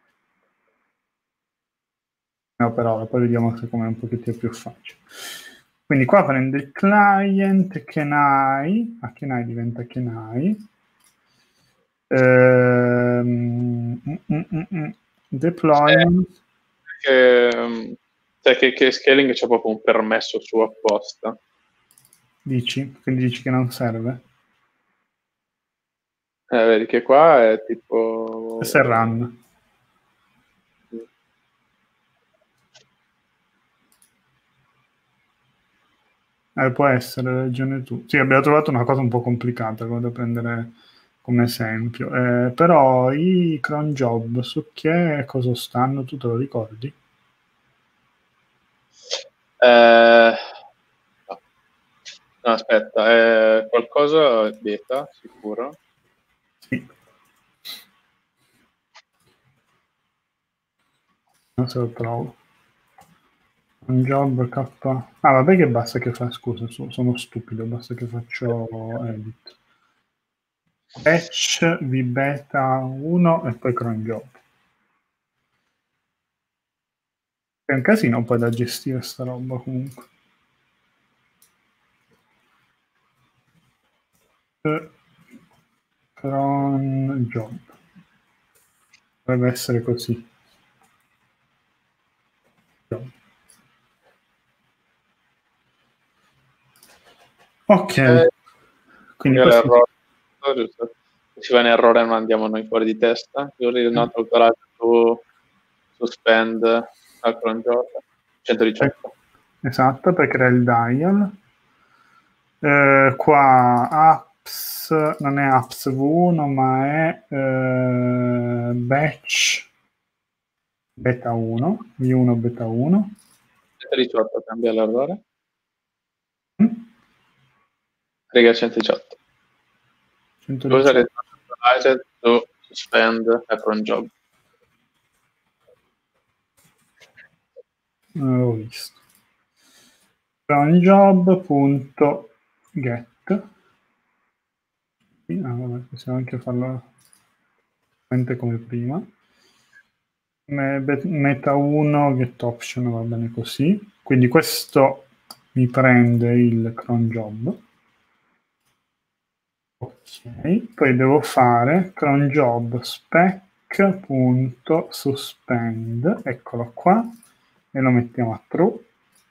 No, però poi vediamo se come è un pochettino più facile. Quindi qua prende il client, Kenai, a Kenai diventa Kenai. Ehm, mm, mm, mm, mm. Deployment. Eh, che, che, che scaling c'è proprio un permesso su apposta. Dici? Quindi dici che non serve? Eh, vedi che qua è tipo... S run. Eh, può essere, ragione tu. Sì, abbiamo trovato una cosa un po' complicata da prendere come esempio. Eh, però i cron job su che cosa stanno? Tu te lo ricordi? Eh, no. no, aspetta, è qualcosa beta, sicuro? Sì. Non se lo trovo. Un job K. Ah, vabbè che basta che fa, scusa, sono stupido, basta che faccio edit. Batch vbeta uno e poi cron job. È un casino poi da gestire sta roba comunque. Cron job. Dovrebbe essere così. Ok. Eh, Quindi questo... giusto. Se ci va in errore non andiamo noi fuori di testa. Io ho not authorized to suspend al cron job. centodiciotto. Esatto, per creare il dial. Eh, qua apps, non è apps v uno, ma è eh, batch beta uno, v uno beta uno. centodiciotto cambia l'errore. Mm? Riga centodiciotto. centodiciotto. Authorized to suspend a cron job. Non l'ho visto. Cron job.get. Ah, vabbè, possiamo anche farlo come prima. Meta uno get option va bene così. Quindi questo mi prende il cron job. Ok, poi devo fare cron job spec.suspend, eccolo qua, e lo mettiamo a true.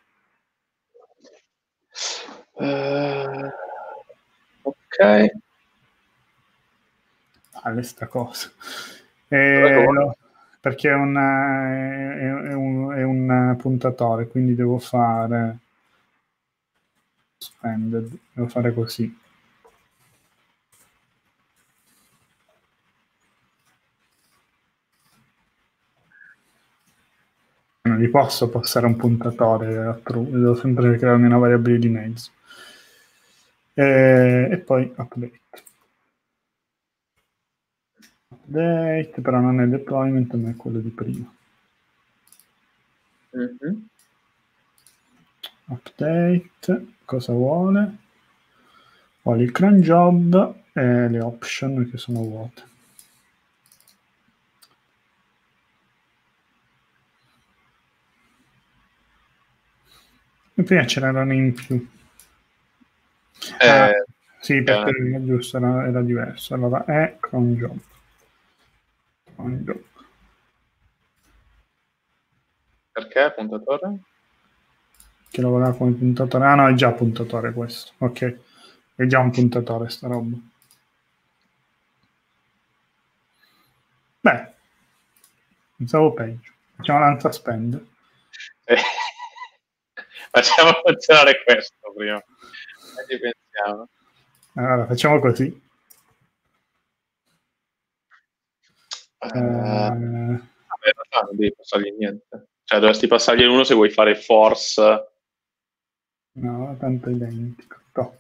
Uh, ok. Vale sta cosa. E lo, perché è un, è, è, un, è un puntatore, quindi devo fare suspended, devo fare così. Non gli posso passare un puntatore a true, devo sempre crearmi una variabile di mezzo. E, e poi update. Update, però non è deployment, ma è quello di prima. Mm-hmm. Update, cosa vuole? Vuole il cron job e le option che sono vuote. E prima c'erano in più. Eh, ah, sì, perché eh. era giusto, era, era diverso. Allora è cron job. Cron job. Perché puntatore? Che lo voleva come puntatore. Ah no, è già puntatore questo. Ok, è già un puntatore sta roba. Beh, pensavo peggio. Facciamo l'unsuspend. Eh, facciamo funzionare questo prima. E ci pensiamo. Allora, facciamo così. Uh, eh... vabbè, in realtà non devi passargli niente. Cioè, dovresti passargli uno se vuoi fare force. No, tanto identico. No.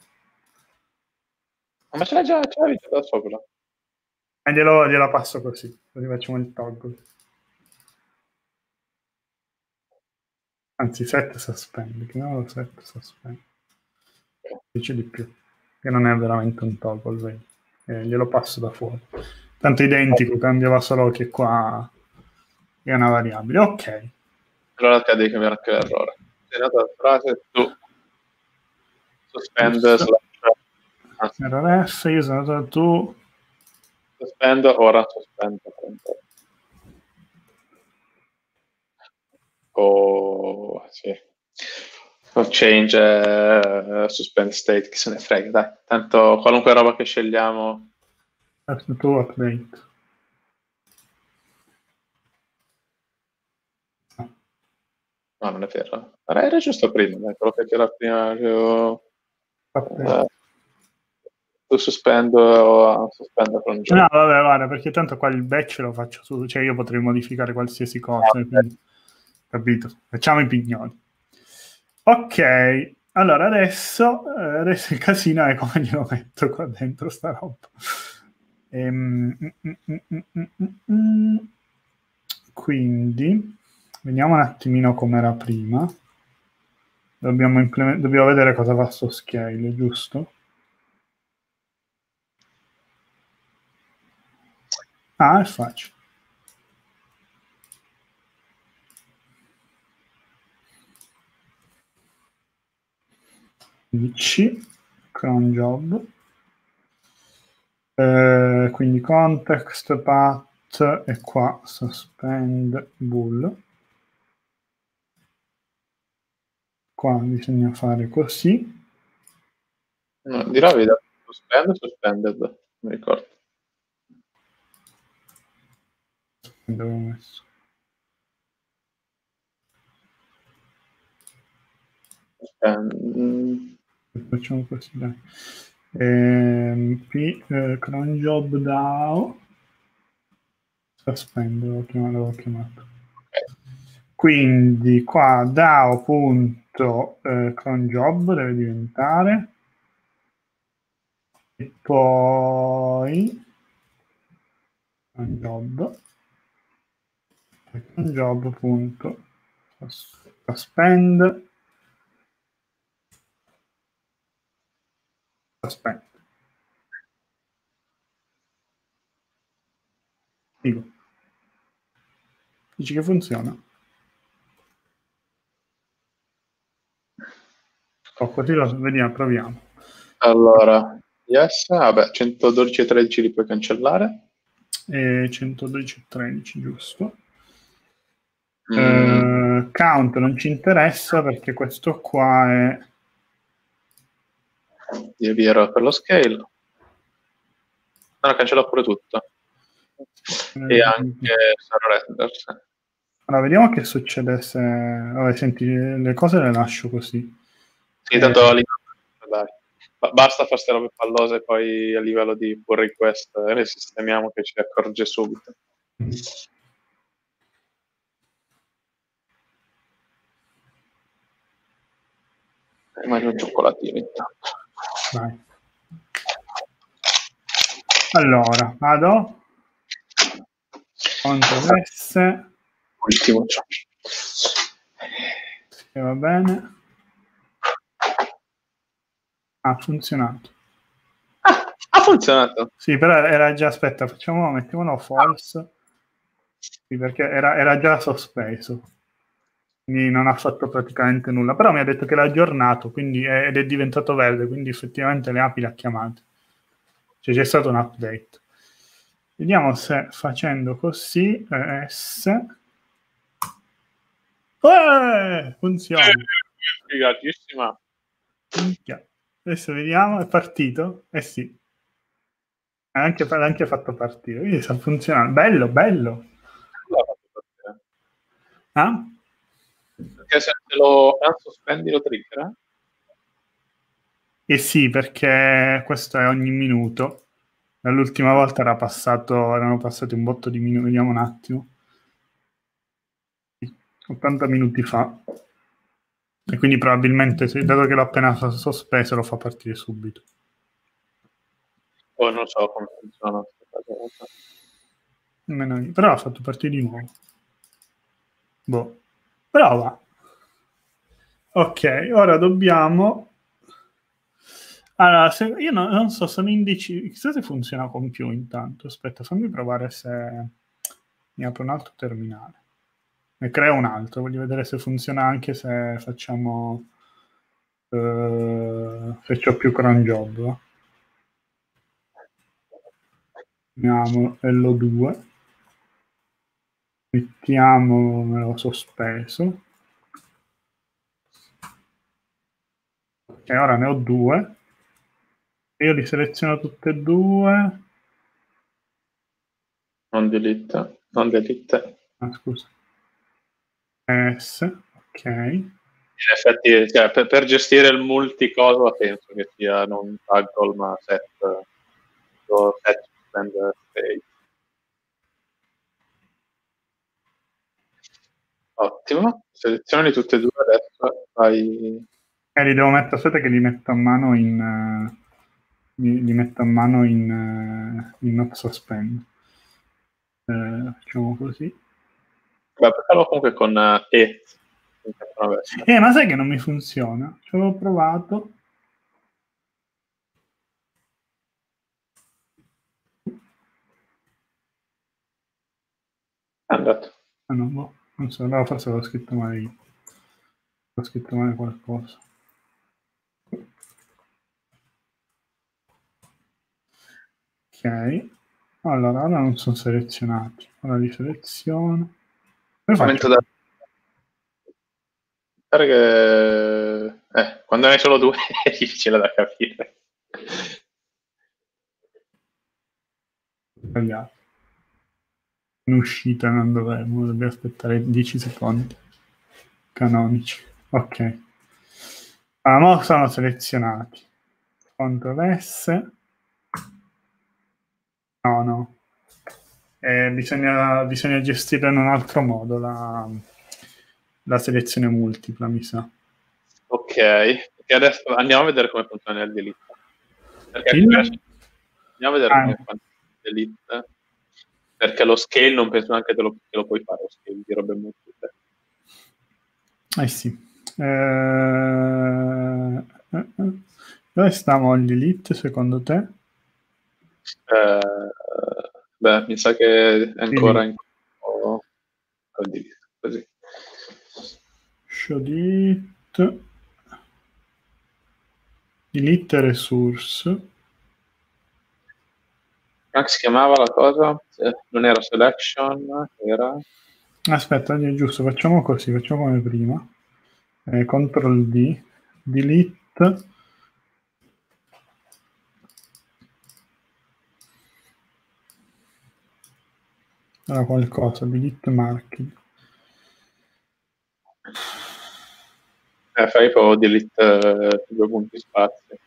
Ma ce l'hai già, ce l'hai già da sopra. E glielo, gliela passo così, così facciamo il toggle. Anzi, set suspend, che no, set suspend. Dice di più, che non è veramente un toggle, vedi. Eh, glielo passo da fuori. Tanto identico, cambiava solo che qua è una variabile. Ok. Allora te devi cambiare anche l'errore. Sei nata la frase, tu suspend Yes. slash Error F, io sono stato tu. suspend, ora suspend. O oh, sì. O change uh, suspend state, chi se ne frega, dai. Tanto qualunque roba che scegliamo. Tu update. No, non è vero. Era giusto prima, dai, quello che c'era prima. Che ho, uh, tu sospendo o sospendo con gioco. No, vabbè, guarda, perché tanto qua il batch lo faccio su, cioè io potrei modificare qualsiasi cosa, ah, quindi, capito? Facciamo i pignoli. Ok, allora adesso, eh, adesso il casino è come glielo metto qua dentro sta roba. Ehm, mm, mm, mm, mm, mm, mm. Quindi, vediamo un attimino com'era prima. Dobbiamo, implement- dobbiamo vedere cosa fa sto scale, giusto? Ah, è facile. C, cron job. Eh, quindi context, path e qua suspend bool. Qua bisogna fare così. No, di là vedo suspend, suspended, mi ricordo. Dove ho messo? Suspend. Facciamo così, dai. Eh, P, eh, cron job D A O. Suspend, l'ho chiamato. L'ho chiamato. Quindi qua D A O punto eh, cron job deve diventare. E poi cron job. Job punto suspend suspend. Figo. Dici che funziona? Oh, così lo vediamo, proviamo. Allora, yes, vabbè, centododici e tredici li puoi cancellare. E centododici e tredici, giusto. Mm. Uh, count non ci interessa perché questo qua è Deviero per lo scale. No, cancella pure tutto. Mm. E anche sarà renders. Allora, vediamo che succede se... Vabbè, senti, le cose le lascio così. Sì, tanto eh... dai. Basta fare queste robe pallose, poi a livello di pull request eh, le sistemiamo che ci accorge subito. Mm. Mangio un cioccolatino intanto. Vai. Allora, vado. Ctrl S. Ultimo. Che va bene. Ha funzionato. Ah, ha funzionato. Sì, però era già, aspetta, facciamo, mettiamolo false. Sì, perché era, era già sospeso. Quindi non ha fatto praticamente nulla. Però mi ha detto che l'ha aggiornato, quindi è, ed è diventato verde, quindi effettivamente le api le ha chiamate. Cioè c'è stato un update. Vediamo se facendo così, eh, S... Eh, funziona. Figatissima. Adesso vediamo, è partito? Eh sì. Ha anche, l'ha anche fatto partire, quindi sta funzionando. Bello, bello. Ah? Perché se lo sospendi lo triggera? Eh sì, perché questo è ogni minuto. L'ultima volta era passato, erano passati un botto di minuti, vediamo un attimo. ottanta minuti fa. E quindi probabilmente, se, dato che l'ho appena sospeso, lo fa partire subito. Oh, non so come funziona. Però l'ha fatto partire di nuovo. Boh. Prova. Ok, ora dobbiamo... Allora, se, io no, non so, sono indeciso. Chissà se funziona con più intanto. Aspetta, fammi provare se mi apro un altro terminale. Ne creo un altro, voglio vedere se funziona anche se facciamo... Uh, se c'ho più cron job. Mettiamo L O due. Mettiamo, me l'ho sospeso. E ora ne ho due. Io li seleziono tutte e due. Non delete, non delete. Ah, scusa. S, ok. In effetti, cioè, per, per gestire il multicoso penso che sia non toggle ma set, set suspend state. Ottimo, selezioni tutte e due adesso. Fai... Eh, li devo mettere, aspetta che li metto a mano in... Uh, li, li metto a mano in, uh, in not suspend. Uh, facciamo così. Beh, farlo comunque con uh, E. Eh, ma sai che non mi funziona? Ci avevo provato. È andato. Ah, no, boh, non so, allora forse l'ho scritto male io. Ho scritto male qualcosa. Ok. Allora, ora non sono selezionati. Ora li seleziono. Come faccio? Da... Perché eh, quando ne hai solo due è difficile da capire. Sbagliato. In uscita non dovremmo, dobbiamo aspettare dieci secondi. Canonici. Ok. Allora, ora sono selezionati. Ctrl S. No, no. Eh, bisogna, bisogna gestire in un altro modo la, la selezione multipla, mi sa. Ok, e adesso andiamo a vedere come funziona il delete. Perché Il... andiamo a vedere ah. come funziona il delete. Perché lo scale non penso neanche che lo, che lo puoi fare, lo scale di robe multiple. Eh sì. Eh, eh, eh. Dove stiamo al delete secondo te? Eh, beh, mi sa che è ancora in oh, così. Show delete. Delete resource. Come si chiamava la cosa? Non era selection, era... Aspetta, è giusto, facciamo così, facciamo come prima. Eh, Ctrl D, delete. Era qualcosa, delete marking. Eh, fai proprio delete uh, due punti spazio.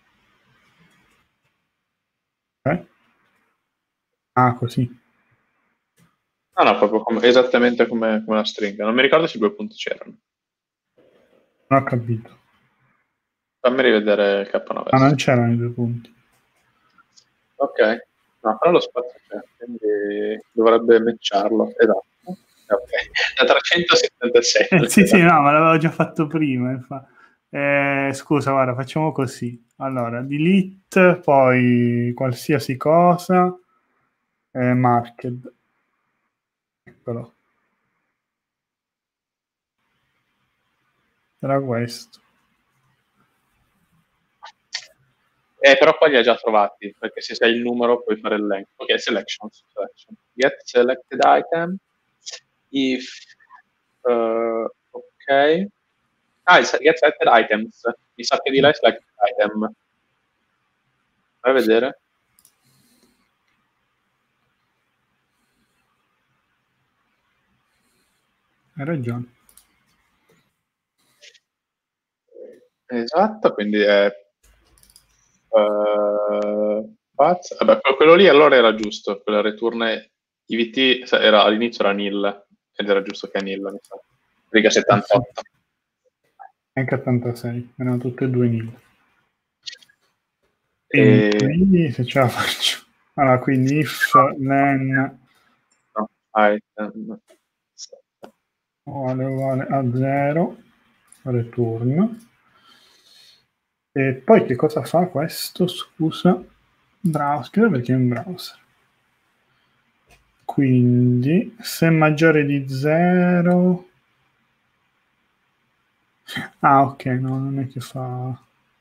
Eh? Ah, così. No, no, proprio come, esattamente come, come la stringa. Non mi ricordo se due punti c'erano. Non ho capito. Fammi rivedere il K nove. Ah, non c'erano i due punti. Ok. No, però lo spazio c'è, quindi dovrebbe matcharlo. Esatto. Okay. Da trecentosettantasei. Eh, sì, sì, no, ma l'avevo già fatto prima. Eh, scusa, guarda, facciamo così. Allora, delete, poi qualsiasi cosa, eh, marked. Eccolo. Era questo. Eh, però qua li ha già trovati, perché se sai il numero puoi fare l'elenco. Ok, selection, selection. Get selected item. If... Uh, ok. Ah, get selected items. Mi sa che di là è selected item. Vai a vedere. hai ragione. Esatto, quindi è uh, pazzo. Vabbè, quello lì allora era giusto, quella return I V T era, all'inizio era nil ed era giusto che è nil, mi sa. Riga settantotto. Anche ottantasei, erano tutte e due nil. E... Quindi se ce la faccio. Allora, quindi if len no, item uguale uguale a zero, return. E poi che cosa fa questo? Scusa, browser, perché è un browser. Quindi se è maggiore di zero... Ah, ok, no, non è che fa...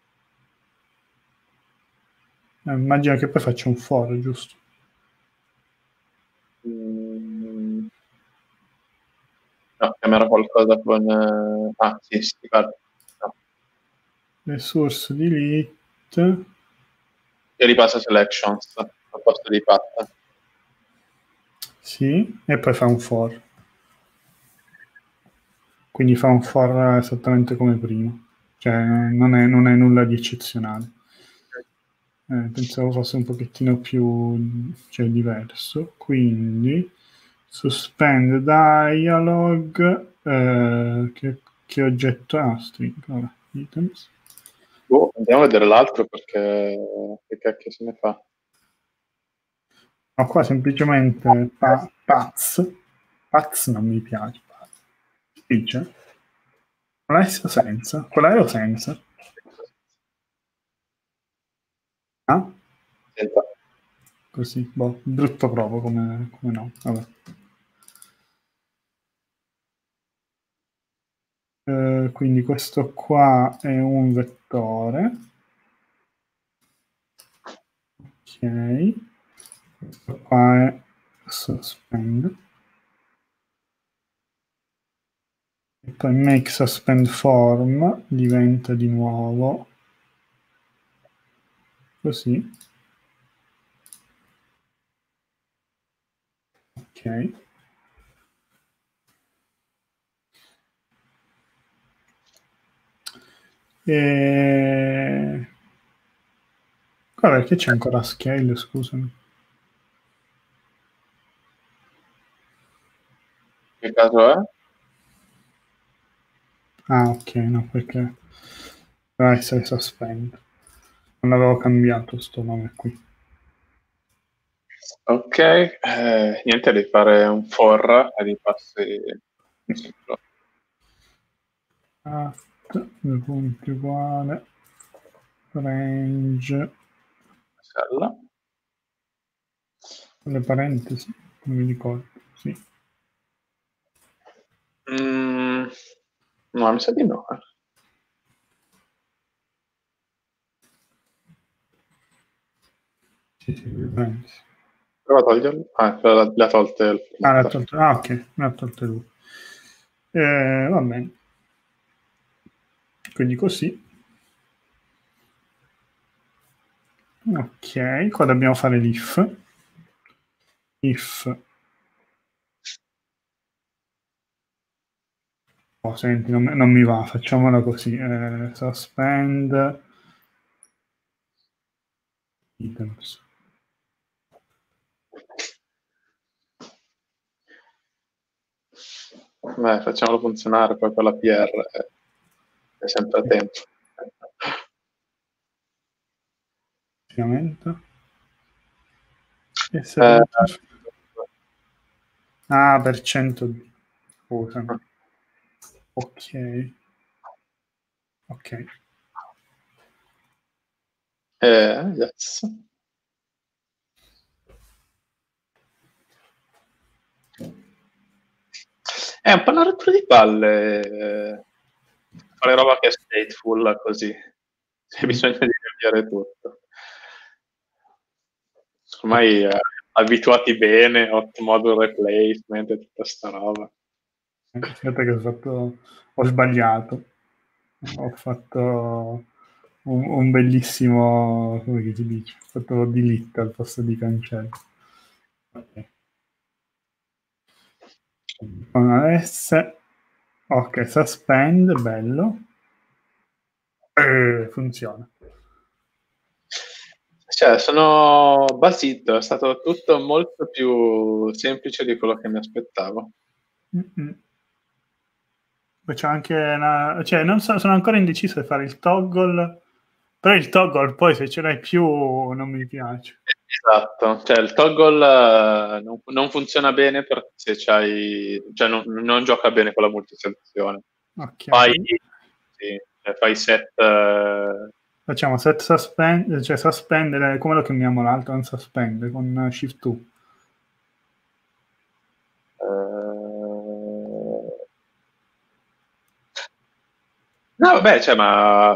Eh, immagino che poi faccia un for, giusto? Mm. No, chiamerà qualcosa con... Eh... Ah, sì, sì, guarda. No. Resource delete. E ripassa selections al posto di path. Sì, e poi fa un for. Quindi fa un for esattamente come prima. Cioè non è, non è nulla di eccezionale. Eh, pensavo fosse un pochettino più, cioè, diverso. Quindi suspend dialog, eh, che, che oggetto ha? Ah, string, vabbè, items. Oh, andiamo a vedere l'altro perché che cacchio se ne fa. Ma qua semplicemente pa, paz, paz non mi piace. Dice? Quella è senza? Quella è o senza? Ah? Senta. Così, boh, brutto proprio come, come no, vabbè. Eh, quindi questo qua è un vettore. Ok. Questo qua è suspend. E poi make suspend form diventa di nuovo così. Ok. E... Qua perché c'è ancora scale, scusami. Che caso è? Ah, ok, no, perché deve essere suspend. Non l'avevo cambiato sto nome qui. Ok, eh, niente, devi fare un for e ripassi At, due punti uguale, range, sella. con le parentesi, non mi ricordo, sì. Mm, no, mi sa di no. Eh. Sì, sì, le parentesi. Prova a toglierlo. Ah, l'ha, l'ha tolte il Ah, l'ha formato. tolto, ah, ok, me l'ha tolte lui. Eh, va bene. Quindi così. Ok, qua dobbiamo fare l'if. If. Oh, senti, non, non mi va, facciamola così. Eh, suspend items. Beh, facciamolo funzionare, poi con la P R è, è sempre a tempo. Ovviamente. Eh, ah, per cento di... Scusami. Ok. Ok. eh, yes. È un po' una rottura di palle eh, fare roba che è stateful così. C'è bisogno di cambiare tutto. Ormai eh, abituati bene, hot model replacement e tutta sta roba. Aspetta che ho fatto... Ho sbagliato. Ho fatto un, un bellissimo... Come si dice? Ho fatto delete al posto di cancello. Ok. Con la S Ok, suspend, bello. Eh, funziona. Cioè, sono basito, è stato tutto molto più semplice di quello che mi aspettavo. Mm-mm. Poi c'è anche una... cioè, non so, sono ancora indeciso di fare il toggle, però il toggle poi se ce l'hai più non mi piace. Esatto, cioè il toggle eh, non, non funziona bene perché se c'hai, cioè non, non gioca bene con la multiselezione. Ok. Fai, sì, cioè fai set, eh, Facciamo set suspend, cioè suspendere, come lo chiamiamo l'altro? Non suspende, con shift due. eh, no, vabbè, cioè, ma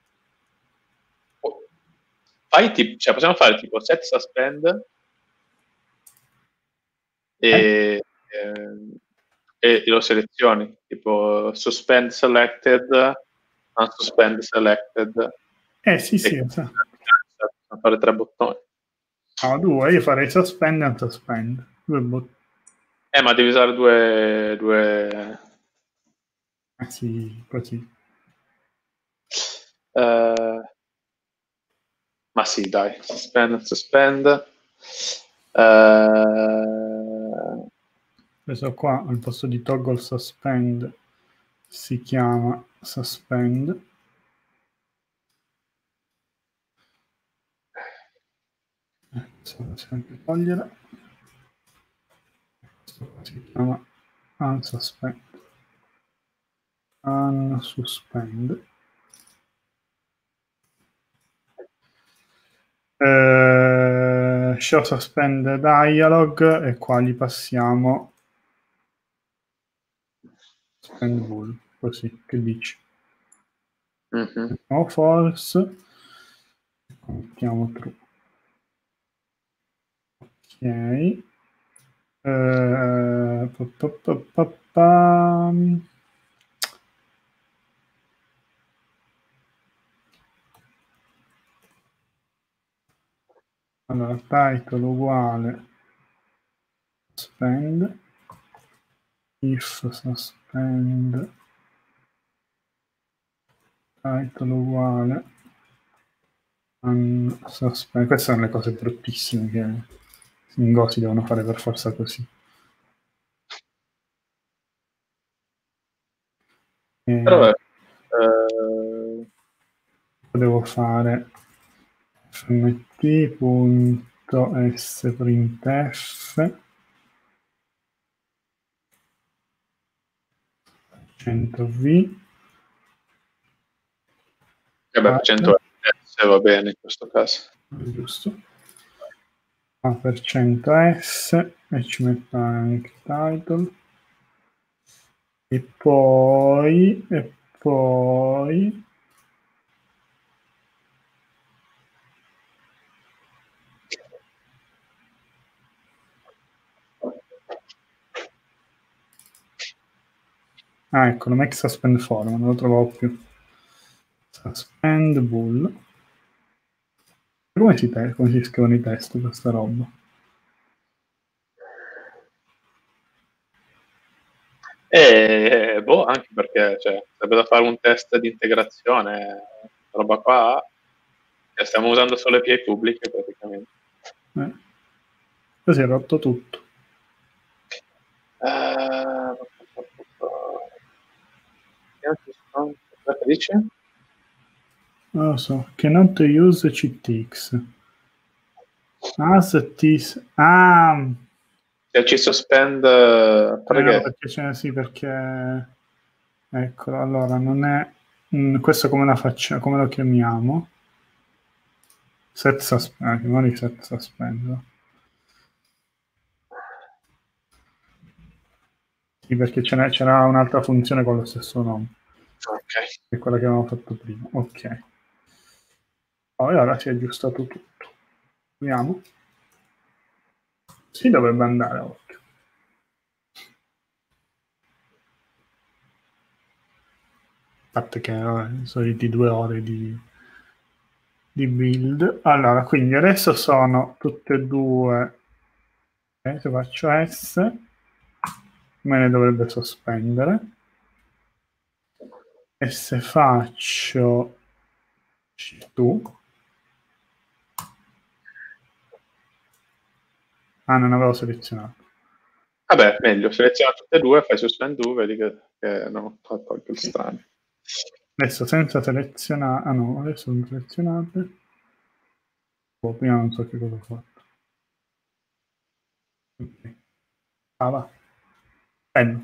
fai tipo, cioè, possiamo fare tipo set suspend Eh? e, e, e lo selezioni, tipo suspend selected, unsuspend selected, Eh sì, sì, e esatto. fare tre bottoni. No, due, io farei suspend e unsuspend. Due bottoni. Eh, ma devi usare due... due... Eh sì, così. Uh, ma sì, dai, suspend, suspend. Uh, Questo qua al posto di toggle suspend si chiama suspend. Eh, bisogna sempre togliere. Questo qua si chiama unsuspend. Unsuspend. Eh, show suspend dialog e qua gli passiamo suspend bool, così, che dici? mm-hmm. No false, mettiamo true. Ok. Eh, pa, pa, pa, pa, pa. Allora, title uguale suspend, if suspend, title uguale unsuspend. Queste sono le cose bruttissime che in Go si devono fare per forza così. E Però, eh, devo fare fmt.sprintf cento v vabbè, cento S va bene in questo caso. giusto, A per cento S e ci metto anche title e poi e poi ah ecco, non è che suspend form, non lo trovavo più. Suspend bool. Come si, te- come si scrivono i test questa roba? E boh, anche perché cioè, sarebbe da fare un test di integrazione, roba qua, che stiamo usando solo A P I pubbliche praticamente. Eh. Così è rotto tutto. Uh, cosa dice? Non lo so, cannot use C T X. As is... Ah! Se ci suspend... Eh, perché? perché ce ne sì, perché... Eccolo, allora, non è... Mm, questo come la facciamo, come lo chiamiamo? Set suspend, ah, chiamiamoli set suspend. Sì, perché ce n'è, c'era un'altra funzione con lo stesso nome. Ok. Che è quella che avevamo fatto prima. Ok. Oh, e ora si è aggiustato tutto. Vediamo. Si dovrebbe andare, occhio. A parte che eh, soliti due ore di, di build. Allora, quindi adesso sono tutte e due. Eh, se faccio S, me ne dovrebbe sospendere. E se faccio tu, ah, non avevo selezionato. Vabbè, meglio, seleziona tutte e due, fai suspend do, vedi che, che non fa tolto il strano. Adesso senza selezionare, ah no, adesso sono selezionate. Oh, prima non so che cosa ho fatto. Okay. Ah, va. Bello.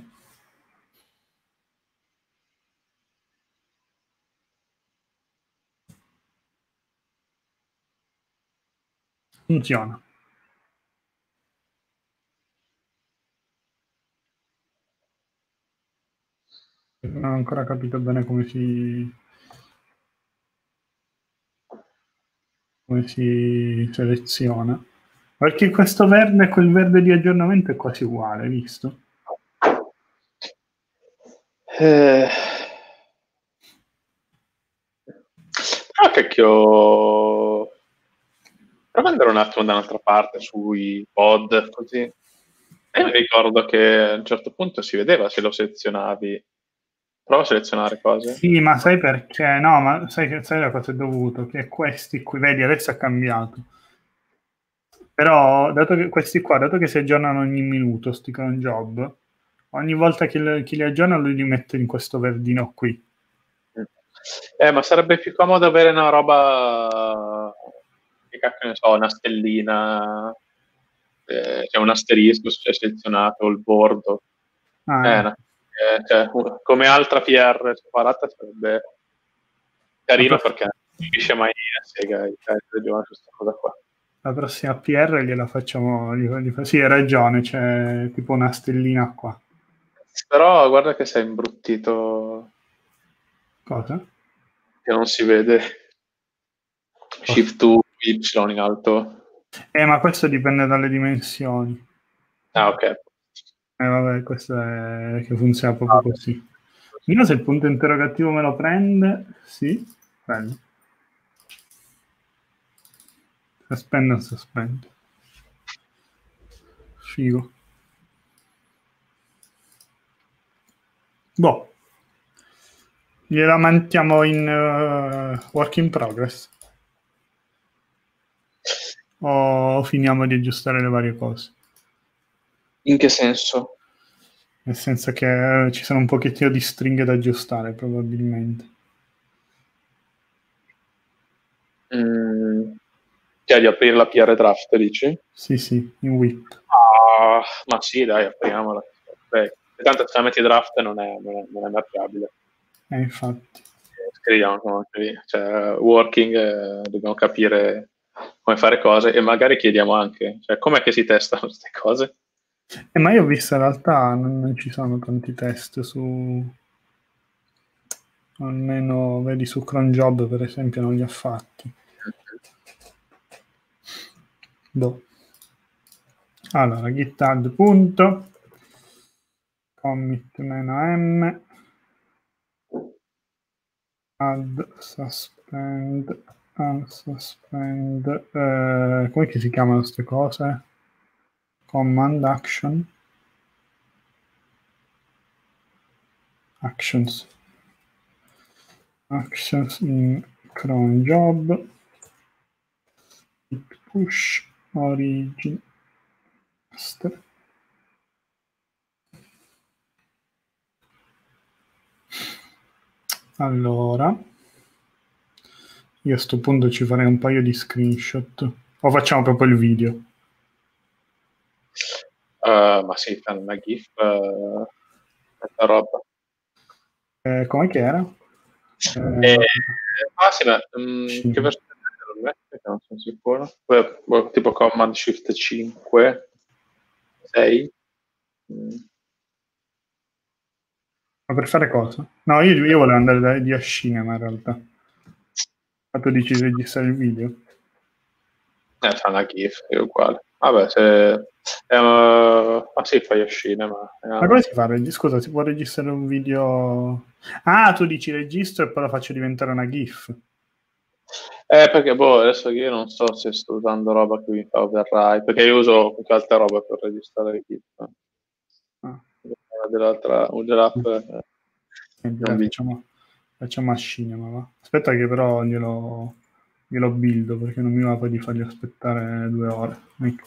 Funziona. Non ho ancora capito bene come si come si seleziona. Perché questo verde e quel verde di aggiornamento è quasi uguale, visto? Eh... Ah, cacchio... Prova ad andare un attimo da un'altra parte sui pod, così. E mi ricordo che a un certo punto si vedeva se lo selezionavi. Prova a selezionare cose. Sì, ma sai perché? No, ma sai, che, sai da cosa è dovuto? Che questi qui, vedi, adesso è cambiato. Però, dato che questi qua, dato che si aggiornano ogni minuto, sti cron job, ogni volta che, che li aggiorna lui li mette in questo verdino qui. Eh, ma sarebbe più comodo avere una roba, che cacchio ne so, una stellina, eh, cioè un asterisco se c'è selezionato, il bordo. Ah, Eh, eh. no. eh, cioè, come altra P R separata sarebbe carino La, perché non riesce mai a sega il giocare su questa cosa qua. la prossima P R gliela facciamo. Gli, gli, sì, hai ragione, c'è tipo una stellina qua. Però guarda che sei imbruttito. Cosa? Che non si vede. Shift to Y in alto. Eh, ma questo dipende dalle dimensioni. Ah, ok. Eh, vabbè, questo è che funziona proprio così. Io se il punto interrogativo me lo prende, sì, bello. Suspend o suspend. Figo. Boh. Gliela mantiamo in uh, work in progress. O finiamo di aggiustare le varie cose? In che senso? Nel senso che ci sono un pochettino di stringhe da aggiustare, probabilmente. Mm, cioè di aprire la P R draft, dici? Sì, sì, in whip. Ah, ma sì, dai, apriamola. Beh, tanto se la metti draft non è, non è, non è marchiabile. Eh, infatti. Scriviamo anche lì. Cioè, working, eh, dobbiamo capire come fare cose e magari chiediamo anche, cioè, com'è che si testano queste cose? Eh, ma io ho visto in realtà non, non ci sono tanti test su... Almeno, vedi, su cronjob, per esempio, non li ha fatti. Boh. Allora, git add punto commit meno m add suspend unsuspend eh, come si chiamano queste cose? Command action actions actions in cron job git push origin master. Allora io a sto punto ci farei un paio di screenshot o facciamo proprio il video? Uh, ma sì, fanno una GIF, uh, questa roba. Eh, com'è che era? Eh, Eh, ah sì, ma um, sì. che versione non mette? Non sono sicuro. Beh, tipo Command Shift cinque, sei. Mm. Ma per fare cosa? No, io, io volevo andare da, di a cinema in realtà. Fatto dici di registrare il video. Eh, fa una GIF, è uguale. Vabbè, se... Eh, uh, ah sì, fai a cinema. Eh, Ma come si fa? Scusa, si può registrare un video... Ah, tu dici registro e poi lo faccio diventare una GIF. Eh, perché boh, adesso io non so se sto usando roba che mi fa override, perché io uso qualche altra roba per registrare le GIF. Ah. Dell'altra, dell'app, eh, Quindi, non dai, vi... facciamo, Facciamo a cinema, va? Aspetta che però glielo, glielo buildo, perché non mi va poi di fargli aspettare due ore. Ecco.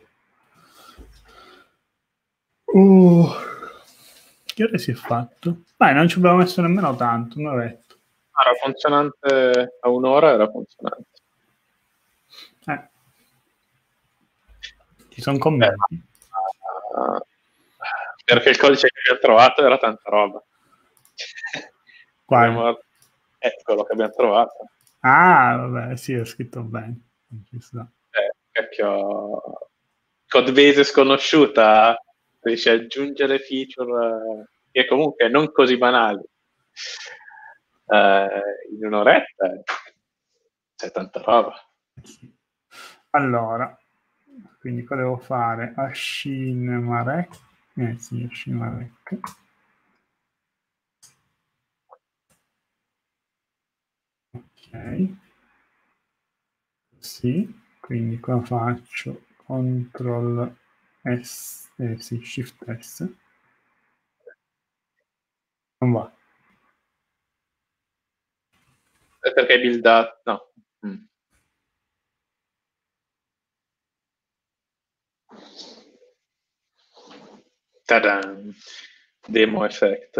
Uh, che ore si è fatto? Dai, non ci abbiamo messo nemmeno tanto, un'oretta. Era funzionante a un'ora, era funzionante. Eh. Ci sono commenti? Eh, uh, perché il codice che abbiamo trovato era tanta roba. Quale? È quello che abbiamo trovato. Ah, vabbè, sì, è scritto bene. Ci sta. Eh, cacchio... Codebase sconosciuta, riesce a aggiungere feature eh, che comunque non così banali. Eh, in un'oretta c'è tanta roba. Allora, quindi cosa devo fare? Ascinemarec. Eh sì, Ascinemarec. Ok. Sì, quindi qua faccio control S, eh sì, shift S. Non va. È perché hai buildato... No. Mm. Ta-da! Demo effect.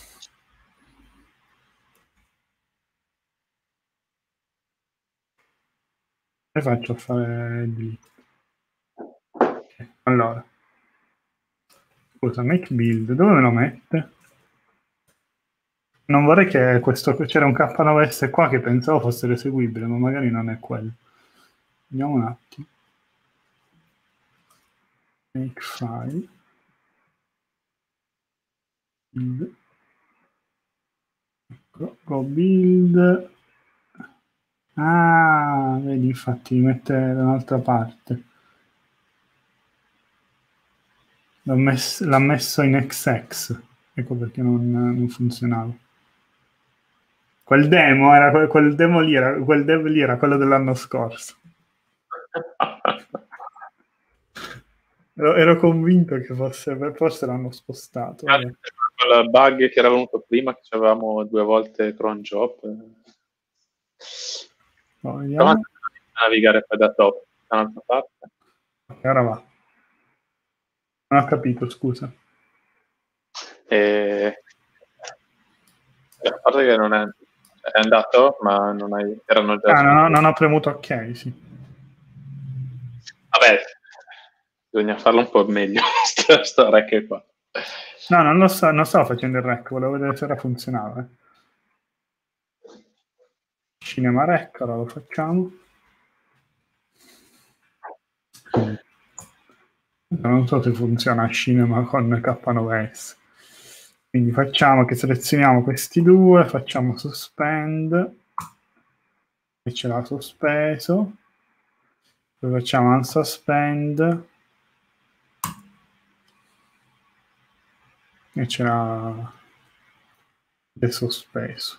E faccio a fare delete. Okay. Allora, scusa, make build, dove me lo mette? Non vorrei che questo, c'era un K nove S qua che pensavo fosse eseguibile, ma magari non è quello. Vediamo un attimo. Make file. Build. Ecco, go build. Ah, vedi, infatti mi mette da un'altra parte. L'ha messo, l'ha messo in X X. Ecco perché non, non funzionava. Quel demo era quel, quel demo lì era quel dev lì era quello dell'anno scorso. ero, ero convinto che fosse, forse l'hanno spostato. Ah, quel bug che era venuto prima, che avevamo due volte cron job. No, vediamo. Navigare poi da top da un'altra parte. Ok, ora va. Non ho capito, scusa. E... a parte che non è, è andato, ma non hai, erano già... Ah, non ho, non ho premuto ok, sì. Vabbè, bisogna farlo un po' meglio, sto, sto rec qua. No, non lo so, non stavo facendo il rec, volevo vedere se era funzionava. Cinema rec, ora lo facciamo. Non so se funziona cinema con K nove S. Quindi facciamo che selezioniamo questi due, facciamo suspend, e ce l'ha sospeso, poi facciamo unsuspend, e ce l'ha desospeso.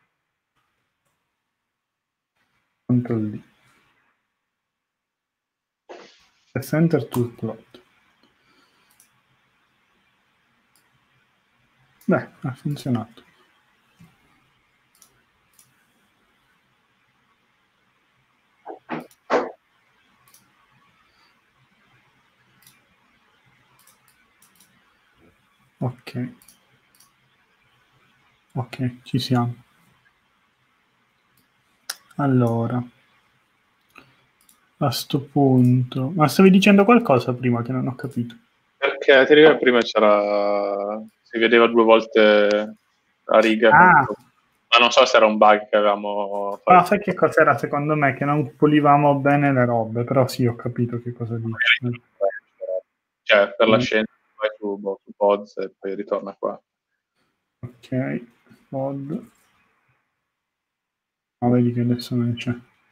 Control D. Press enter to plot. Beh, ha funzionato. Ok. Ok, ci siamo. Allora, a sto punto... Ma stavi dicendo qualcosa prima che non ho capito? Perché ti ricordi prima c'era... si vedeva due volte a riga, Ah, ma non so se era un bug che avevamo fatto. no, sai che cos'era secondo me? Che non pulivamo bene le robe, però sì, ho capito che cosa dici. Cioè, per la Mm. scena vai su, boh, su Pods e poi ritorna qua. Ok, pod. Ma vedi che adesso non c'è.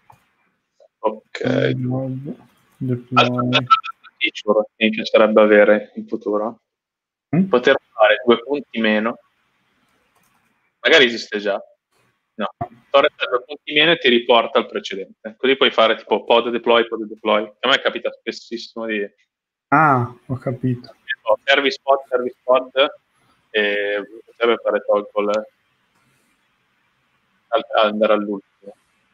Ok. Pod, deploy. Feature che mi piacerebbe avere in futuro. Mm? Poter fare due punti meno. Magari esiste già. No. Fare due punti meno e ti riporta al precedente. Così puoi fare tipo pod deploy, pod deploy. A me capita spessissimo di... Ah, ho capito. Service pod, service pod, e potrebbe fare toggle. andare all'ultimo.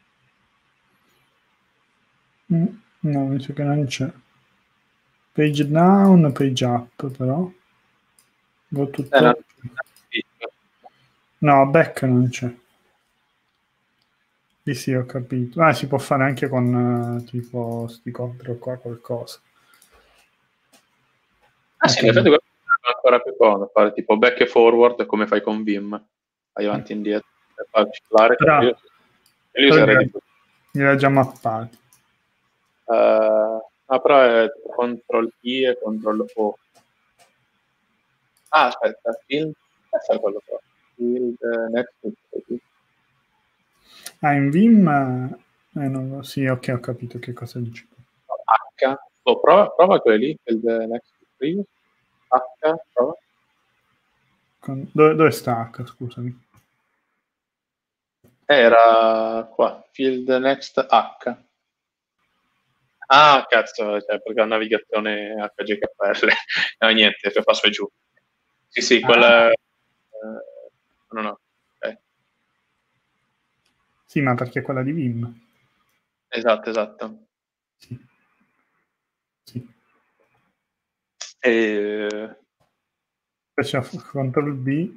Mm, no, mi sa che non c'è. Page down, page up, però. Go tutto... Eh, no. no, back non c'è. Sì, sì, ho capito. Ah, si può fare anche con uh, tipo sti contro qua qualcosa. Ah sì, in effetti questo è ancora più comodo, fare tipo back e forward come fai con Vim. Vai avanti e indietro. Per far ciclare. Però, io, io userei di più. Li ho già mappati. Uh, ah, però è control I e control O. Ah, aspetta, field, è quello qua. Field, uh, next. Ah, in Vim, eh, non lo... sì, ok, ho capito che cosa dici. H, oh, prova, prova quelli lì, field next previous. H, prova. Con... Dove, dove sta H, scusami? Era qua, field next H. Ah, cazzo, cioè, perché la navigazione H G K L. No, niente, per passo giù. Sì, sì, quella... Ah. Eh, no, no, okay. Sì, ma perché è quella di Vim. Esatto, esatto. Sì. Sì. E... Faccio control B.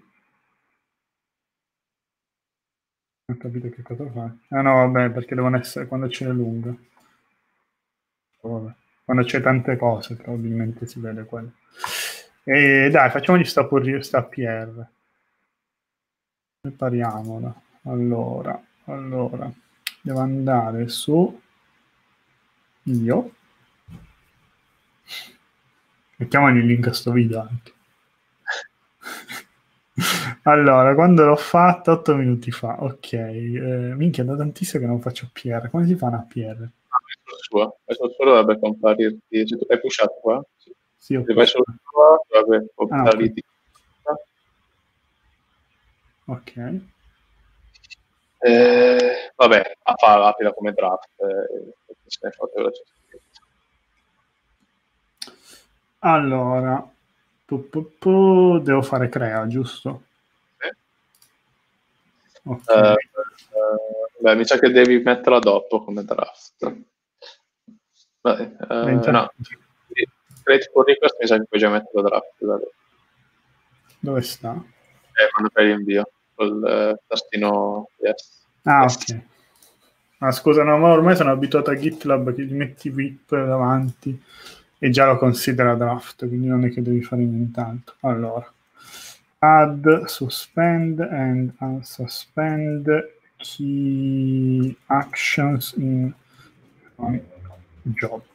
Non ho capito che cosa fa. Ah no, vabbè, perché devono essere quando c'è lunga. Oh, vabbè. Quando c'è tante cose, probabilmente si vede quello. E dai, facciamogli sta, pur, sta P R. Prepariamola. Allora, allora, devo andare su io. Mettiamogli il link a sto video anche. Allora, quando l'ho fatta otto minuti fa, ok, eh, minchia, da tantissimo che non faccio P R. Come si fa una P R? Sua. Questo solo dovrebbe comparirti. Se tu hai pushato qua, sì. Sì, ho Se vai sul sua, dovrebbe comparirti. Ah, ok. Eh, vabbè, a fa rapida come draft. Eh, se ne fotte velocemente. Allora, pu, pu, pu, devo fare crea, giusto? Sì. Ok. Uh, uh, beh, mi sa che devi metterla dopo come draft. Vabbè, uh, no, create pull request mi sa che puoi già mettere la draft. Vabbè. Dove sta? Eh, quando fai l'invio col uh, tastino yes. Ah, yes. ok. Ah, scusa, no, ma ormai sono abituato a GitLab che gli metti V I P davanti e già lo considera draft, quindi non è che devi fare nient'altro. Allora, add, suspend and unsuspend key actions in job.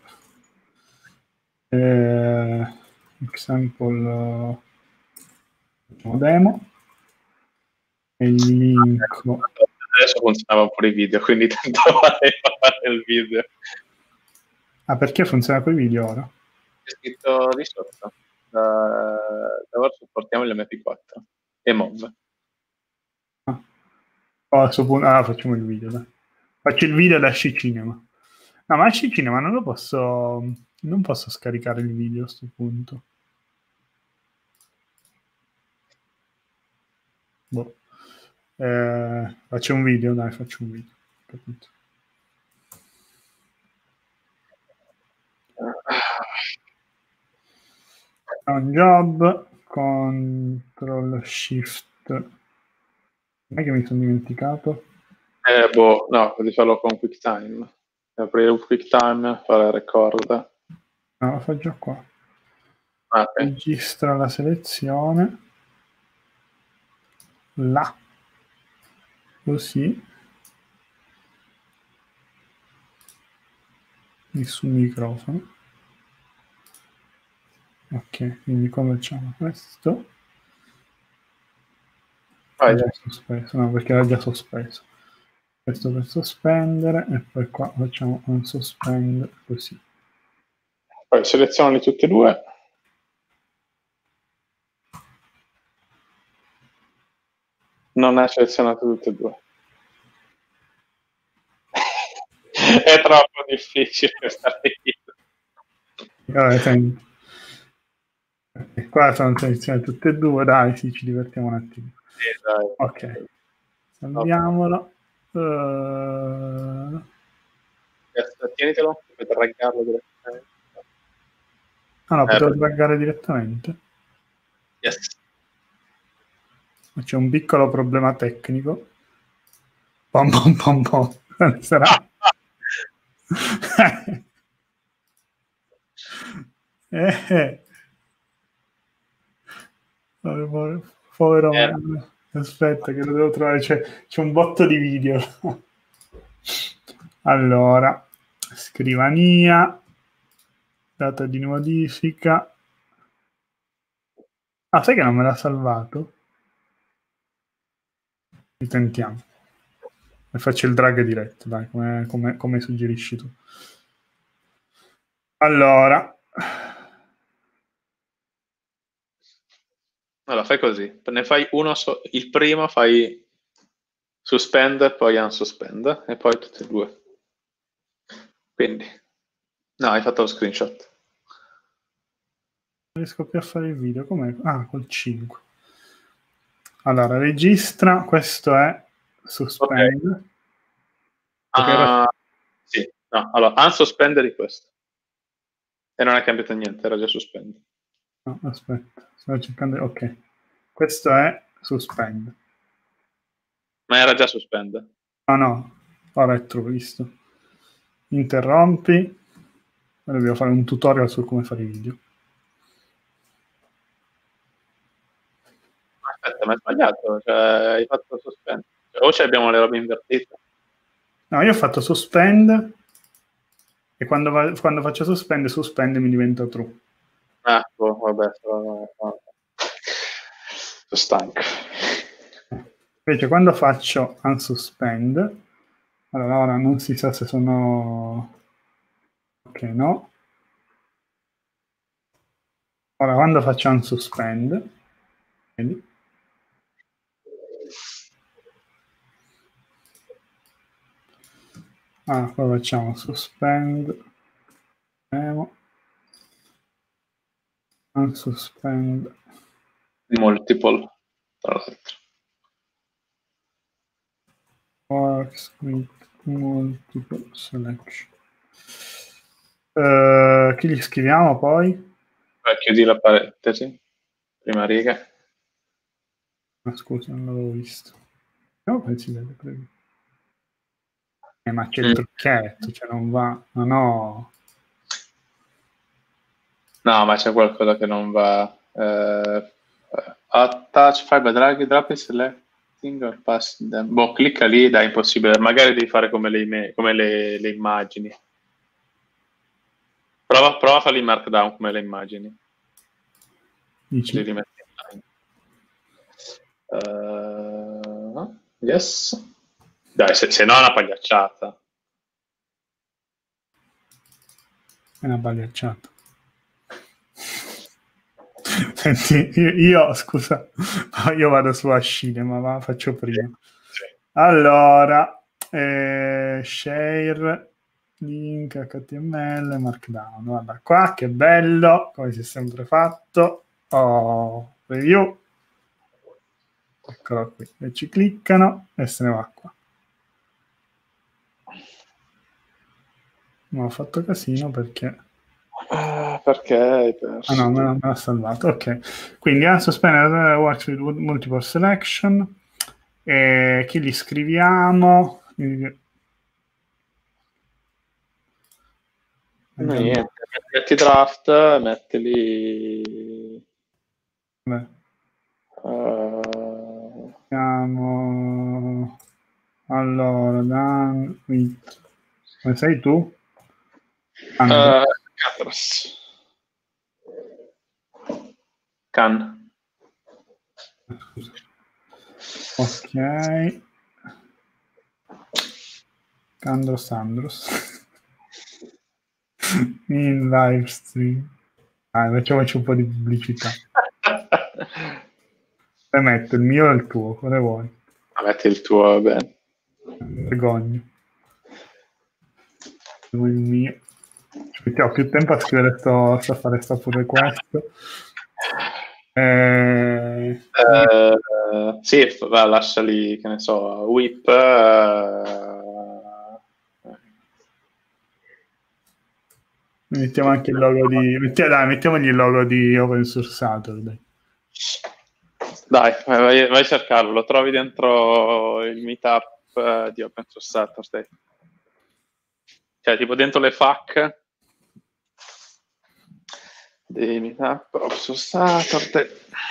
Eh, example uh, demo e linko. Adesso funzionava pure i video, quindi tanto vale fare il video. Ah, perché funziona con i video ora? C'è scritto di sotto. Da, da ora supportiamo l'M P quattro e M O V. Ah. Oh, a punto... ah, facciamo il video, dai. Faccio il video da Sci Cinema. No, ma Sci Cinema non lo posso... Non posso scaricare il video a questo punto. Boh. Eh, faccio un video, dai, faccio un video. Capito? Un job, control shift. Non è che mi sono dimenticato? Eh, boh, no, devi farlo con QuickTime. Aprire il QuickTime, fare record. No, lo faccio qua. Ah, okay. Registra la selezione. Là. Così. Nessun microfono. Ok, quindi come facciamo questo? Vai, già sospeso, no, perché era già sospeso. Questo per sospendere e poi qua facciamo un sospend così. Poi selezionali tutte e due. Non è selezionato tutte e due. È troppo difficile stare Allora, senti. Okay, qua sono selezionate tutte e due, dai, sì, ci divertiamo un attimo. sì, dai. Ok, salviamolo. Uh... Yes, tienitelo, puoi draggarlo direttamente. Ah no, potevo eh, draggare direttamente. Yes. C'è un piccolo problema tecnico. Pom pom pom pom. Sarà... eh, eh. Povero eh. me. Aspetta che lo devo trovare. C'è, c'è un botto di video. Allora, scrivania, data di modifica. Ah, sai che non me l'ha salvato? Ritentiamo. E faccio il drag diretto, dai, come, come, come suggerisci tu. Allora. Allora, fai così. Ne fai uno, so- il primo fai suspend, poi unsuspend, e poi tutti e due. Quindi, no, hai fatto lo screenshot. Non riesco più a fare il video. Com'è? Ah, col cinque. Allora, registra. Questo è suspend. Ok. Okay, era... Uh, sì, no, allora, unsuspend di questo. E non è cambiato niente, era già suspend. No, aspetta, sto cercando... Ok. Questo è suspend. Ma era già suspend. Ah no, ora è true, visto. Interrompi. Dobbiamo fare un tutorial su come fare i video. Aspetta, ma hai sbagliato, cioè hai fatto suspend. Cioè, o ci abbiamo le robe invertite. No, io ho fatto suspend e quando, va, quando faccio suspend, suspend mi diventa true. Ah, boh, vabbè, sono, sono stanco. Invece quando faccio unsuspend, allora ora non si sa se sono... Ok, no. Ora quando faccio unsuspend, vedi? Ah, poi facciamo suspend, memo, unsuspend. Multiple, tra l'altro. Works with multiple selection. Uh, chi gli scriviamo poi? Eh, chiudi la parentesi, prima riga. Ah, scusa, non l'avevo visto. No, poi si vede, prego. Eh, ma c'è il Mm. trucchetto, cioè non va... No, no. No, ma c'è qualcosa che non va. Eh, attach file drag drop selecting or pass them. Boh, clicca lì, dai, impossibile. Magari devi fare come le, come le, le immagini. Prova, prova a farli in markdown come le immagini. Dici? Così li metti in uh, yes. Dai, se, se no è una pagliacciata. È una pagliacciata. Senti, io, io, scusa, io vado su Ascine, ma va, faccio prima. Sì. Allora, eh, share, link, H T M L, markdown. Guarda qua, che bello, come si è sempre fatto. Oh, preview. Eccolo qui. E ci cliccano e se ne va qua. Ma ho fatto casino perché... Uh, perché hai perso? Ah no, me l'ha salvato. Ok. Quindi unsuspended works with multiple selection. E chi li scriviamo? Niente, metti draft, mettili... Beh. Uh... Siamo... Allora, Dan... Come sei tu? Uh, Catras. Can. Scusa. Ok. Candros Andros. In live stream. Ah, facciamoci un po' di pubblicità. E metto il mio e il tuo, quale vuoi? Metti il tuo, va bene. Vergogno. Il mio. Ci mettiamo più tempo a scrivere sto, sto a fare sto pure questo. Eh, uh, sì, va, lasciali, che ne so, whip. Uh, Mettiamo anche il logo di... Mettiamo, dai, mettiamogli il logo di Open Source Saturday. Dai, vai, vai a cercarlo, lo trovi dentro il meetup uh, di Open Source Saturday. Cioè, tipo dentro le F A Q dei meetup Open Source Saturday.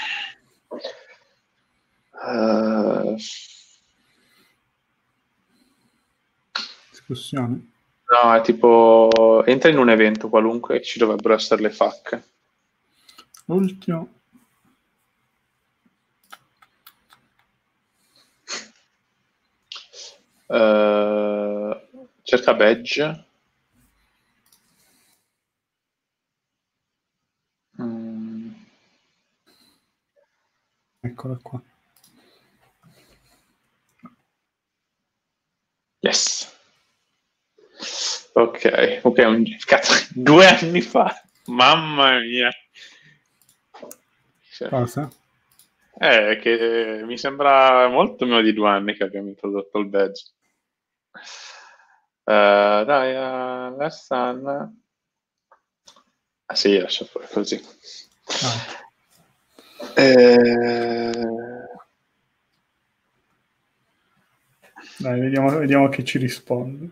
Uh, Discussione. No, è tipo entra in un evento qualunque e ci dovrebbero essere le F A Q. Ultimo. Uh, cerca badge. Mm. Eccola qua. Yes. Ok, ok, un, cazzo, due anni fa, mamma mia. Cioè, Cosa? eh, che mi sembra molto meno di due anni che abbiamo introdotto il badge. Uh, dai, uh, lesson. Ah sì, lascia fuori così. Ah. Eh... Dai, vediamo, vediamo che ci risponde.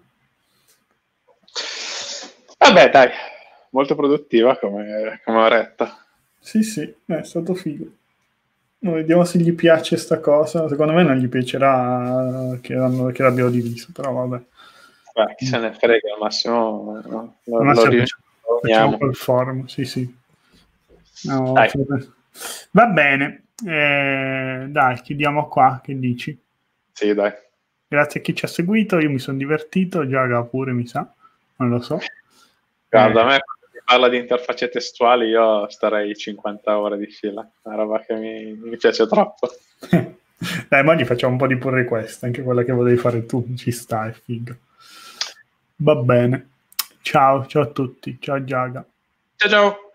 Vabbè, dai, molto produttiva come, come oretta. Sì, sì, è stato figo. No, vediamo se gli piace sta cosa. Secondo me non gli piacerà che, l'hanno, che l'abbiamo diviso, però vabbè. Beh, chi se ne frega, al massimo no, lo, Al massimo lo facciamo, facciamo quel forum, sì, sì. No, va bene. Eh, dai, chiudiamo qua, che dici? Sì, dai. Grazie a chi ci ha seguito, io mi sono divertito, Giaga pure mi sa, non lo so. Guarda, eh. a me quando si parla di interfacce testuali io starei cinquanta ore di fila, una roba che mi, mi piace troppo. Dai, ma gli facciamo un po' di pull request, anche quella che volevi fare tu, ci sta, è figo. Va bene. Ciao, ciao a tutti, ciao Giaga. Ciao ciao!